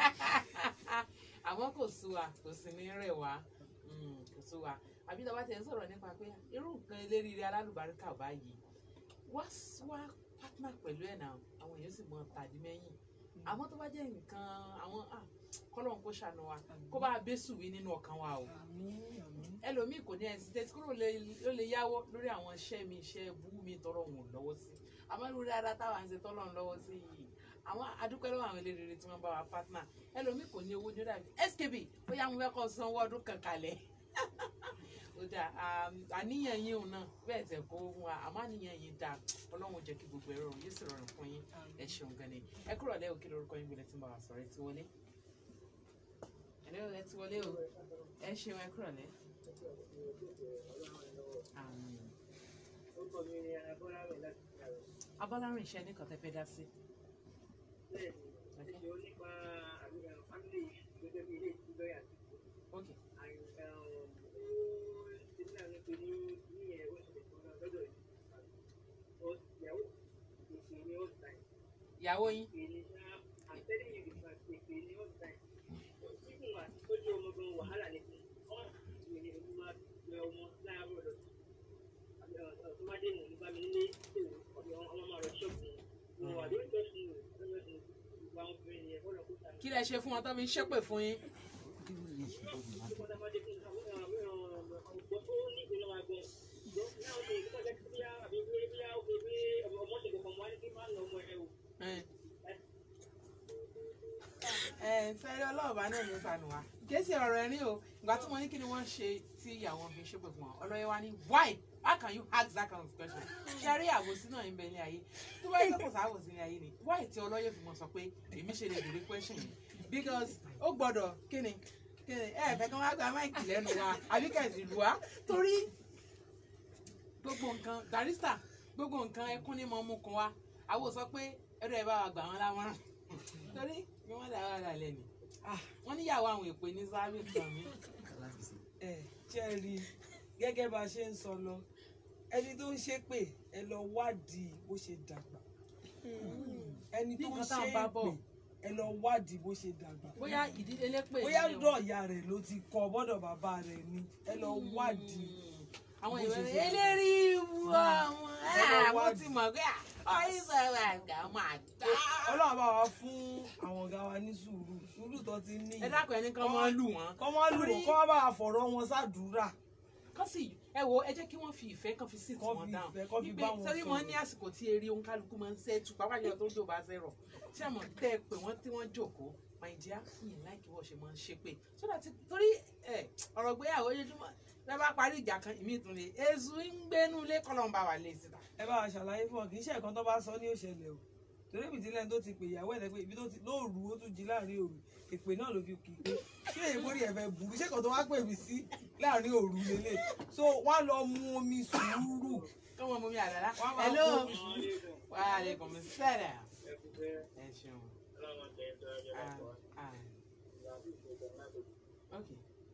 àwọn kò sú wa kò sì ní rẹ̀ wá kò sú wa àbí tí a bá ti ń sọ̀rọ̀ nípa pé irú nǹkan eléríire alálùbáríkà báyìí wá partner pẹ̀lú ẹ̀ náà àwọn èèyàn sì mọ tàdí mẹ́yìn àmọ́ tó bá jẹ́ nǹkan àwọn kọ́lọ́hún kó ṣàánú wa kó bá bẹ́sù wí nínú ọkàn wa o ẹlòmíì kò ní hesitate kúrò ló lè yáwó lórí àwọn iṣẹ́ mi iṣẹ́ bú mi tọrọ òun lọ́wọ́ sí àmọ́ irú dáadáa táwa ń ṣe tọ́lọ́run lọ́wọ́ sí yìí àwọn adúpẹ́ lọ́wọ́ àwọn eléré tí wọ́n bá wa partner ẹlòmíì kò ní owó ní ó dàbí skb bóyá mo fẹ́ kọ́ sanwó ọdún kan kalẹ̀ ó dà àníyàn yín òun náà bẹ́ẹ̀ tẹ̀ kó fún wa àmọ́ àníyàn yín dà ọlọ́run jẹ́ kí gbogbo ẹ̀rọ yóò sì rọrùn fún yín ẹ ṣeun gan ni ẹ kúrò lẹ́ òkè lórúkọ yín gbọ́dọ̀ tí mo bá wa sọ̀rọ̀ ẹ ti wọlé ẹ ti wọlé o ẹ ṣeun ẹ kúrò lẹ́. Abọ́lárìn iṣẹ́ ní kọ̀tẹ́ fẹ́ dá sí. Okay. Ìyàwó yín. Kí lẹ ṣe fún wọn tó fi ń ṣépè fún yín? Fẹ́rẹ́ ọlọ́ọ̀bá náà ló sànù wa. Kéèsì ọ̀rọ̀ ẹ̀rín o, ìgbà tí wọ́n ní kí ni wọ́n ṣe tí ìyàwó fi ṣépè fún wọn, ọlọ́yẹ wa ní why? How can you ask that kind of question? Ṣé rí àbòsí náà ń bẹ ní ayé? Tó bá yẹ kó sábòsí ní ayé ni, why tí ọlọ́yẹ fi mọ̀ sọ pé èmi ṣe lè béèrè question yìí? Because ó gbọ́dọ̀ kíni fẹ́ kí wọ́n gba máìkì lẹ́nu wa àbí kẹ̀sì lù wá torí gbogbo nǹkan barista gbogbo nǹkan ẹkún ní mọ́ mú kan wá àwọn sọ pé ẹ̀rọ ẹ̀ bá wa gbà wọ́n lámọ̀ràn torí bí wọ́n dà wà lálẹ́ ni wọ́n níyàwó àwọn èpè ní sáré kan mi. Cherry gẹ́gẹ́ bá a ṣe ń sọ lọ ẹni tó ń ṣépè ẹ lọ wádìí bó ṣe dàgbà ẹni tó ń ṣépè ẹ lọ wádìí bó ṣe dàgbà bóyá ìdílé lépè bóyá ọ̀dọ̀ ìyá rẹ̀ ló ti kọ́ bọ́dọ̀ bàbá rẹ̀ ni ẹ lọ wádìí àwọn ìwé eléri wu àwọn tí mọ̀ pé ọyìn sọ̀rọ̀ àgbà máa gbá. Ọlọ́run bá wa fún àwọn ọ̀gá wa ní sùúrù tó ti ní. Ẹ dákun ẹni kan máa lù wọ́n. Kọ́ máa lù wọ́n kọ́ bá wa fọ̀rọ̀ wọn ṣàdúrà. Kọ́sì ẹ wo ẹ jẹ́ kí wọ́n fi ìfẹ́ kan fi sí tí wọ́n dáhùn. Wípé sẹ́rí wọn ní àsìkò tí eré òǹkálukú máa ń ṣẹ́tù pàápàá yọ tó jò bá zẹ̀rọ̀. Ṣé àmọ̀ tẹ́ ẹ pé wọ́n tí wọ́n jókòó my dear yìí láìkí wọ́n ṣe máa ń ṣépè. Sọ́dà tí torí ọ̀rọ̀ gbéyàwó ojoojúmọ́ ẹ bá parí ìjà kan ìmí ìtúnlé èzù ń gbénú ilé kọlọmbà wà lè síta. Ẹ bá wa ṣàlàyé fún ọ kì í ṣe ẹ̀kan tó bá sọ ní òṣèlè o torí ibi tí lẹ́nu tó ti pè ìyàwó ẹ̀ lẹ́pẹ́ ibi tó ti lóòrù ó tún jí láàrin òru èpè náà ló fi kì í pé kí lè mórí ẹ̀fẹ̀ burú ṣé kan tó wá pè mí sí láàrin òru lélẹ̀ so wọ́n lọ mu omi sùúrù. Kọ́mọ mu mi àdàlá. Hello. Wa alaikum salaam. Ẹ ṣeun. Okay.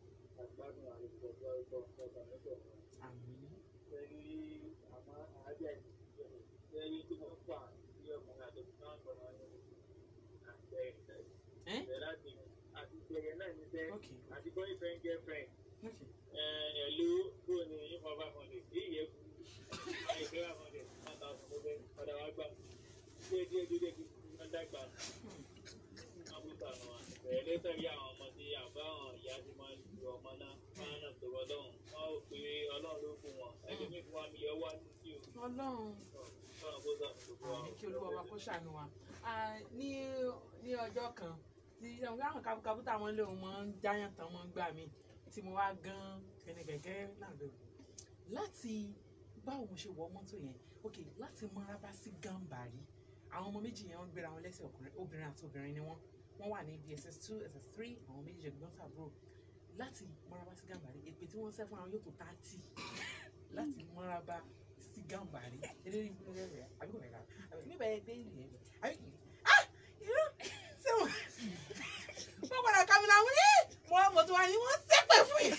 Àti boyfriend girlfriend. Ẹ̀lú bó ni ìfọ̀ 500 èyí yẹ kú. Àìsí 500 1,000 ọ̀dà wa gbà. Díẹ̀ kí wọ́n dàgbà. Àbúta náà bẹ̀rẹ̀ lẹ́tọ̀rí àwọn ọmọ tí àbáwọn ìyá ti máa ń lu ọmọ náà máa ń nà tó ọlọ́run. Wọ́n ò pé ọlọ́run ló fún wọn. Ẹgbẹ́ fún wa mi yọ wá sí o. Ọlọ́run. Kí Olúwa wa kó ṣàánú wa. Ní ọjọ́ kan tí àwọn kabúkabú táwọn ilé wọn máa ń jáyàn tán wọn gbà mí tí mo wá gan kẹ̀kẹ́ náà lò láti báwo mo ṣe wọ mọ́tò yẹn ok láti Maraba sí Gàmbàrí àwọn ọmọ méjì yẹn wọ́n gbéra wọn lẹ́sẹ̀ obìnrin àti obìnrin ni wọ́n wà ní DSS2 SS3 àwọn méjì ẹ̀gbọ́n tàbúrò láti Maraba sí Gàmbàrí èpè tí wọ́n ṣẹ́ fún àwọn yóò tó 30 láti Maraba sí Gàmbàrí eléyìí ń gbé rẹ̀ àbíkò rẹ̀ ká níbẹ̀ ẹ̀ dé ìlú yẹn àbíkò ṣé wọ́n padà kàmínà wọn ní mo tún wà ní wọ́n ṣépè fún yìí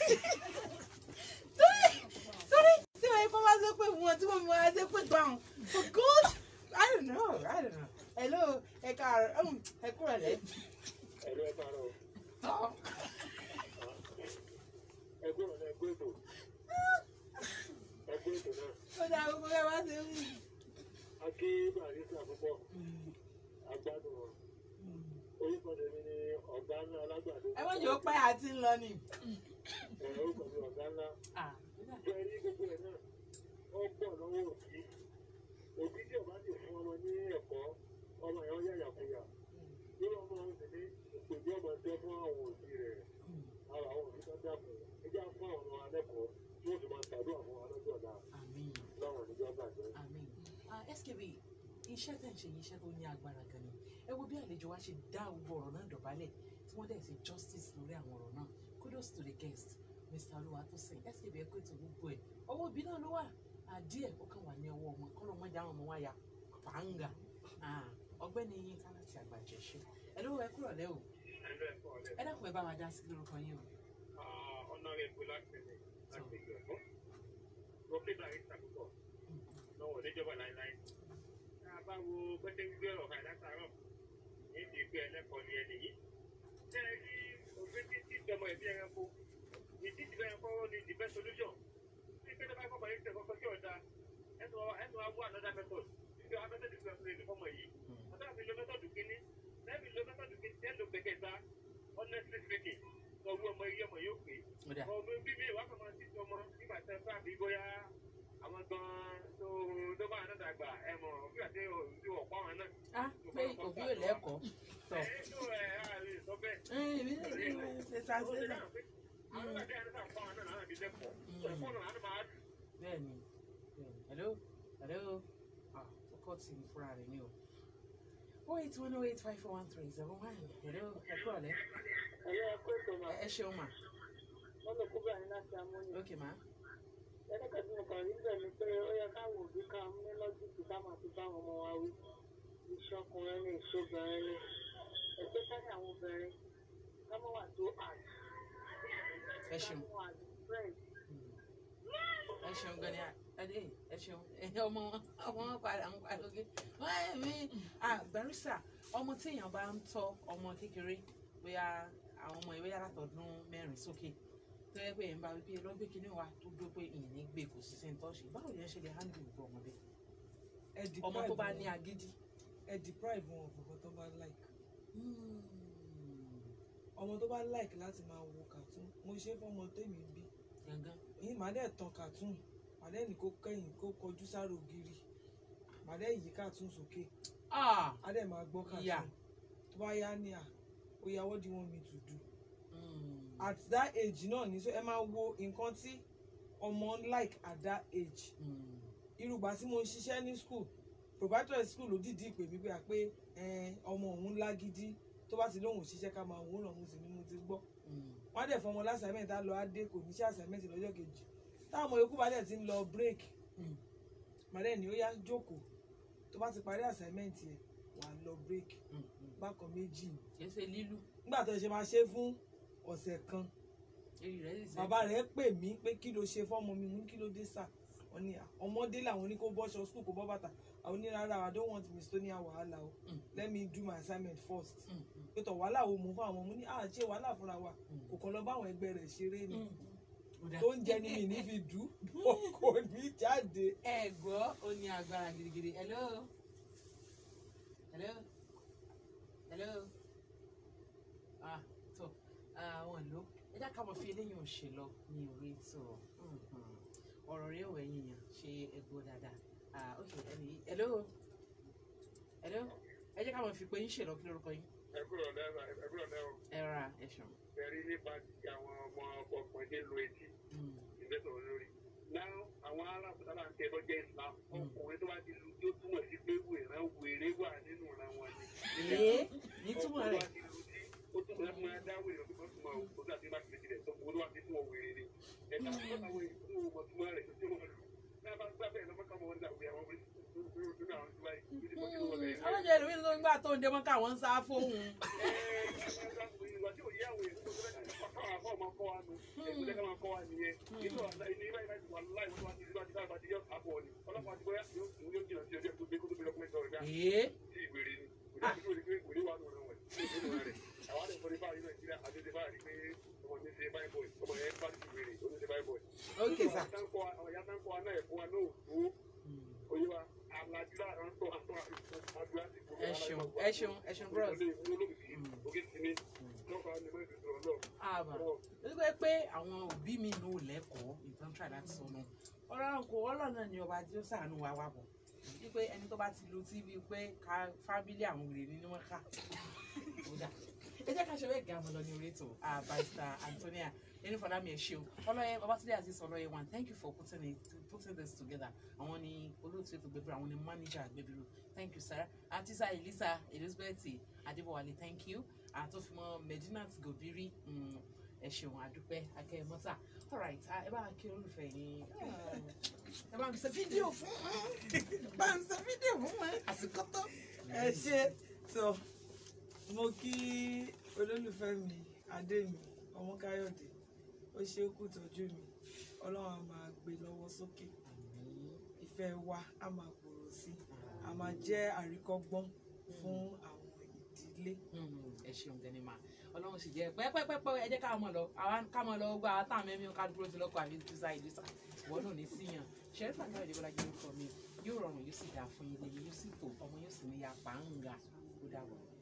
torí tí wọ́n yẹ kó máa ṣépè fún wọn tí wọ́n máa ṣépè tó àwọn for good I don't know hello ẹ káàárọ̀ ẹ kúrò lẹ́. Ẹ̀rọ ẹ káàárọ̀. Ẹ kúrò lẹ́ gbé ètò. Ẹ gbé ètò náà. Ó dá gbogbo ẹ wá sí wí. A kí Barista púpọ̀. Agbádùn wọn. orúkọ tèmi ni ọ̀gá ńlá alágbàdo. ẹ wọ́n jẹ́ ó pẹ́ àti ń lọ ni. Orúkọ mi ọ̀gá ńlá. Jẹ́ rí gbogbo ẹ̀ náà, ó pọ̀ lọ́wọ́ òbí. Òbí tí ọba ti fún ọmọ ní ẹ̀kọ́, ọmọ ẹ̀ ó yàyàkuyà. Nínú ọmọ ọ̀hún sì ní ìpèjì ọmọ tẹ́ fún àwọn òbí rẹ̀. Ara àwọn òbí tó dàpọ̀. Ẹ jẹ́ fún àwọn ọmọ alẹ́kọ̀ọ́ tí wọ́n sì máa ṣàdúrà fún wa lọ́jọ́ ọ̀la. Láwọn ìjọba bàjẹ́. SKB, iṣẹ́ tẹ̀ ń ṣe iṣẹ́ tó ní agbára gan ni. Ẹ wo bí àlejò wa ṣe dá gbogbo ọ̀rọ̀ náà dọ̀bálẹ̀ tí wọ́n dẹ̀ ṣe justice lórí àwọn ọ̀rọ̀ náà. Kudos to the guest, Mr. Oluwatosin. SKB ẹ kó ètò gbogbo ẹ̀. Ọwọ́ òbí náà ló wà. Díẹ̀ ó kàn wà ní ọwọ́ ọmọ kọ́lọ́ ọmọ ìjà àwọn ọmọ wa ya pàǹgà. Ọgbẹ́ni Yínká láti Àgbàjẹ̀ṣe. Ẹ ló ẹ kúrọ̀ lẹ́ o. Ẹ dákun ẹ bá wa dá sí lórúkọ yín o. Ọ̀nà rẹ̀ kò láti ní láti ìlú ẹ̀kọ́. Rọ́pẹ́tà rí ìtàkùkọ̀ lọ́wọ́ níjọba láíláí. Tá a bá wo pẹ́tẹ́ gbígbé ọ̀kà látàárọ̀ ní ti gbé ẹlẹ́kọ̀ọ́ ní ẹni yìí. Ṣé ẹ rí òfin títí ìjọba ẹ̀bí ẹranko? Ìdí ìbẹ̀ ẹranko ni the best solution. Tí ìpínlẹ̀ bá kọ́kọ́ yìí tẹ̀kọ́ sí ọ̀dà ẹnu wa wú another method. Ìgbà wa method ìgbà fún ilé fọ́mọ yìí. Ọ̀dà mi lo method kínní. Lẹ́bi lo method kínní tẹ́ lo gbẹ̀gẹ̀ta. Honestly speaking, ọwọ́ ọmọ iye ọmọ yóò pé. Ọmọ bíbí ìwà kan máa ti sọ ọmọ nígbà tẹ́ fún àbí bóyá àwọn gan-an tó bá náà dàgbà ẹ mọ̀ bí àti òbí ọ̀pọ̀ àwọn náà. Pé òbí ò lẹ́kọ̀ọ́. Tọ̀. Sọ bẹ́ẹ̀. Àwọn àti àti àpá àwọn náà náà bí lẹ́kọ̀ọ́. Ẹ̀kọ́ náà á máa dùn. Bẹ́ẹ̀ni. Hello. Ọkọ tí ń fúnra rẹ̀ ni o. 08108541371. Hello. Ẹ kúrọ̀ lẹ́. Ẹ̀yẹ́ ẹ̀kọ́ ètò mà. Ẹ ṣeun mà. Wọ́n lè kó bẹ́ẹ̀ ní láti amúnì. Ok ma. Ẹ̀ẹ́dẹ́gbẹ̀ẹ́ tí mo kàn rí bẹ́ẹ̀ ni pé ó yẹ káwọn òbí ká ní lọ́jọ́sì ká máa fi báwọn ọmọ wa wí. Ìṣọkùnrin ní ìṣobìnrin ní. Ẹgbẹ́ sáré àwọn obìnrin ká mọ́ wà tó àt. Ẹ ṣeun. Ẹ ṣeun gan ni ẹ ṣeun. Ọmọ wọn padà ń padà lókè. Barrister, ọmọ tí èèyàn bá ń tọ́ ọmọ kékeré bóyá àwọn ọmọ ìwé yàrá tọdún 4 sókè tó yẹ pé ẹ̀ ń bá wípé lọ́gbẹ́ kínní wa tó dó pé ìyìn ní gbé kò sí sẹ́ńtọ́ ṣe báwo yẹn ṣe lè handle ìgbọ́ ọmọdé ọmọ tó bá ní agídí. Ẹ deprive wọn of nǹkan tó bá like. Ọmọ tó bá like láti máa wo cartoon mo ṣe fọmọ tèmi bí. Yín màá dẹ̀ tan cartoon màá dẹ̀ ní kó kẹ́yìn kó kọjú sáré ògiri màá dẹ̀ yí cartoon sókè. Á dẹ̀ máa gbọ́ cartoon tó bá yá ní oya what do you want me to do? At that age náà ní so ẹ máa wo nǹkan tí ọmọ like at that age. Irúgbà tí mo ń ṣiṣẹ́ ní school proprietary school ló dìdí pè mí pé ọmọ òun lágídí tó bá ti lóhùn òṣìṣẹ́ ká máa wò ó lọ́hùn sí ni mo ti gbọ́. Wọ́n á dẹ̀ fọmọ lásàmẹ́ǹtì á lọ á dé kò ní ṣe àsàmẹ́ǹtì lọ́jọ́ kejì táwọn ọmọ yòókù bá dẹ̀ ti ń lọ break màdẹ́ ni ó yá jókòó tó bá ti parí àsàmẹ́ǹtì ẹ̀ wà lọ break bákan méjì. Ṣé lílù. Nígbà tó ṣe máa ṣe fún ọ̀sẹ̀ kan bàbá rẹ̀ pè mí pé kí ló ṣe fọ́mọ mi mú kí ló dé sà wọ́n ní ọmọdé làwọn ní kó bọ́ṣọ school kó bọ́ bàtà àwọn ní rárá I don't want Mistonia wàhálà o let me do my assignment first pé tọ̀ wàhálà wo mú fún àwọn ọmọ ní ṣe wàhálà fúnra wa kò kàn lọ bá àwọn ẹgbẹ́ rẹ̀ ṣeré ni tó ń jẹ ní mi ní fi dù kò ní jáde. Ẹ gbọ́ ó ní agbára gidigidi. Hello. Tó àwọn ìlú ẹ já ká mọ̀ fi eléyìí ò ṣe lọ ní orí ètò ọ̀rọ̀ rẹ̀ òwe yìnyín ṣe ẹgbọ́ dáadáa. Ok ẹni hello ẹ jẹ́ ká mọ̀ fi pé yín ṣe lọ kí lórúkọ yín. Ẹ kúrò lẹ́wọ̀. Ẹ ra ẹ̀ṣọ́. Bẹ̀rí nípa ti àwọn ọmọ ọkùnrin lo etí ìgbésọ̀ lórí. Náà àwọn alábùdálà ń tẹ́ lọ́jọ́ Islam ọkùnrin tó bá ti lu tó túmọ̀ sí pé wèrè wà nínú ìran wọn ni. Ní túmọ̀ rẹ̀. Ó túmọ̀ sí máa dáwọ́ ìrọ̀ pípọ́ túmọ̀ òkúta àti bá ti fi tilẹ̀ tó gbogbo wá sí túmọ̀ wèrè ni. Ẹ̀ka àwọn ìlú ọmọ túmọ̀ rẹ̀ tó wọ́n lù. Náà bá gbá bẹ́ẹ̀ lọ́mọ káwọn wọn dàgbé àwọn ọlọ́jọ́ ìlú mi ló ń gbà tó ń dé mọ́ káwọn ń sá fóun. Ìwà tí ò yá àwọn èèyàn tó káwọn afọ ọmọ kọ́ wa nù. Èkúté káwọn kọ́ wa nìyẹn. Inú ìní ìbá ìbá ìwà láì wọ́n tó wá sí ìlú àti káwọn àti yọ àbọ̀ ni. Ọlọ́pàá àti bóyá yóò jìnà sí ọjọ́ tó gbé kó tó gbé lọ́kùnrin sọ̀rọ̀ gbá. Sí ìwèrè ni. Ìwèrè wà nù rẹ̀. Àwọn àdé ìfọdé báyìí Nàìjíríà àti ìdè báyìí pé ọmọ ní ṣe báyìí bọ̀ì. Ọmọ yẹn bá ti wèrè ó ní ṣe báyìí bọ̀ì. Àwọn ìyá táǹkọ́ wa náà ẹ̀fọ́ wa náà ò tó. Oyè wa àlàjúlá àwọn tó àdúrà sí gbogbo ṣeun bros. Nígbà pé àwọn òbí mi ní ò lẹ́kọ̀ọ́ ìtàn try láti sọnù ọlọ́run ni ọba tí ó ṣàánú wa wà bọ̀ wípé ẹni tó bá ti lu tv pé ká fábílì àwọn wèrè ní wọ́n ká ẹ jẹ́ ká ṣe bẹ́ẹ̀ gàmù lọ ní orí ètò Barrister Antonia Enifọlámi ẹ ṣeun ọlọ́yẹ Babátúndé Azeez ọlọ́yẹ one thank you for putting this together àwọn ni olóòtú ètò Gbẹ̀bìrì àwọn ni manager Gbẹ̀bìrì thank you sir artisa Elisa Elizabeth Adébọ̀wálé thank you àtòfimọ Medinat Gobiri ẹ ṣeun àdúpẹ́ akẹ́yẹmọ́tà alright ẹ bá kí olùfẹ́ yín ẹ bá ń ṣe fídíò fún wọn àsìkò tó. ẹ ṣe tó mo kí olólùfẹ́ mi Adémi Ọmọkáyọ̀dé ó ṣe é kú tọ́jú mi Ọlọ́run á máa gbé lọ́wọ́ sókè ìfẹ́ wa á máa gbòòrò sí a máa jẹ́ àríkọ́gbọ́n fún àwọn ìdílé. ẹ ṣeun gẹ́ni máa Ọlọ́run sì jẹ́ pẹ́pẹ́pẹ́ ẹ jẹ́ ká mọ̀ lọ gba táwọn mẹ́mí ká dúró sí lọ́kọ̀ àbí tíṣà ìdíṣà ìwọ náà ní síyàn Sherifa Káyọ̀dé Bọ́lájí orúkọ mi yóò rọrùn yóò sì dáa fún yín lẹ́yìn yóò sì tó ọmọ yóò sì ní yapa ń ga ó dàbọ̀.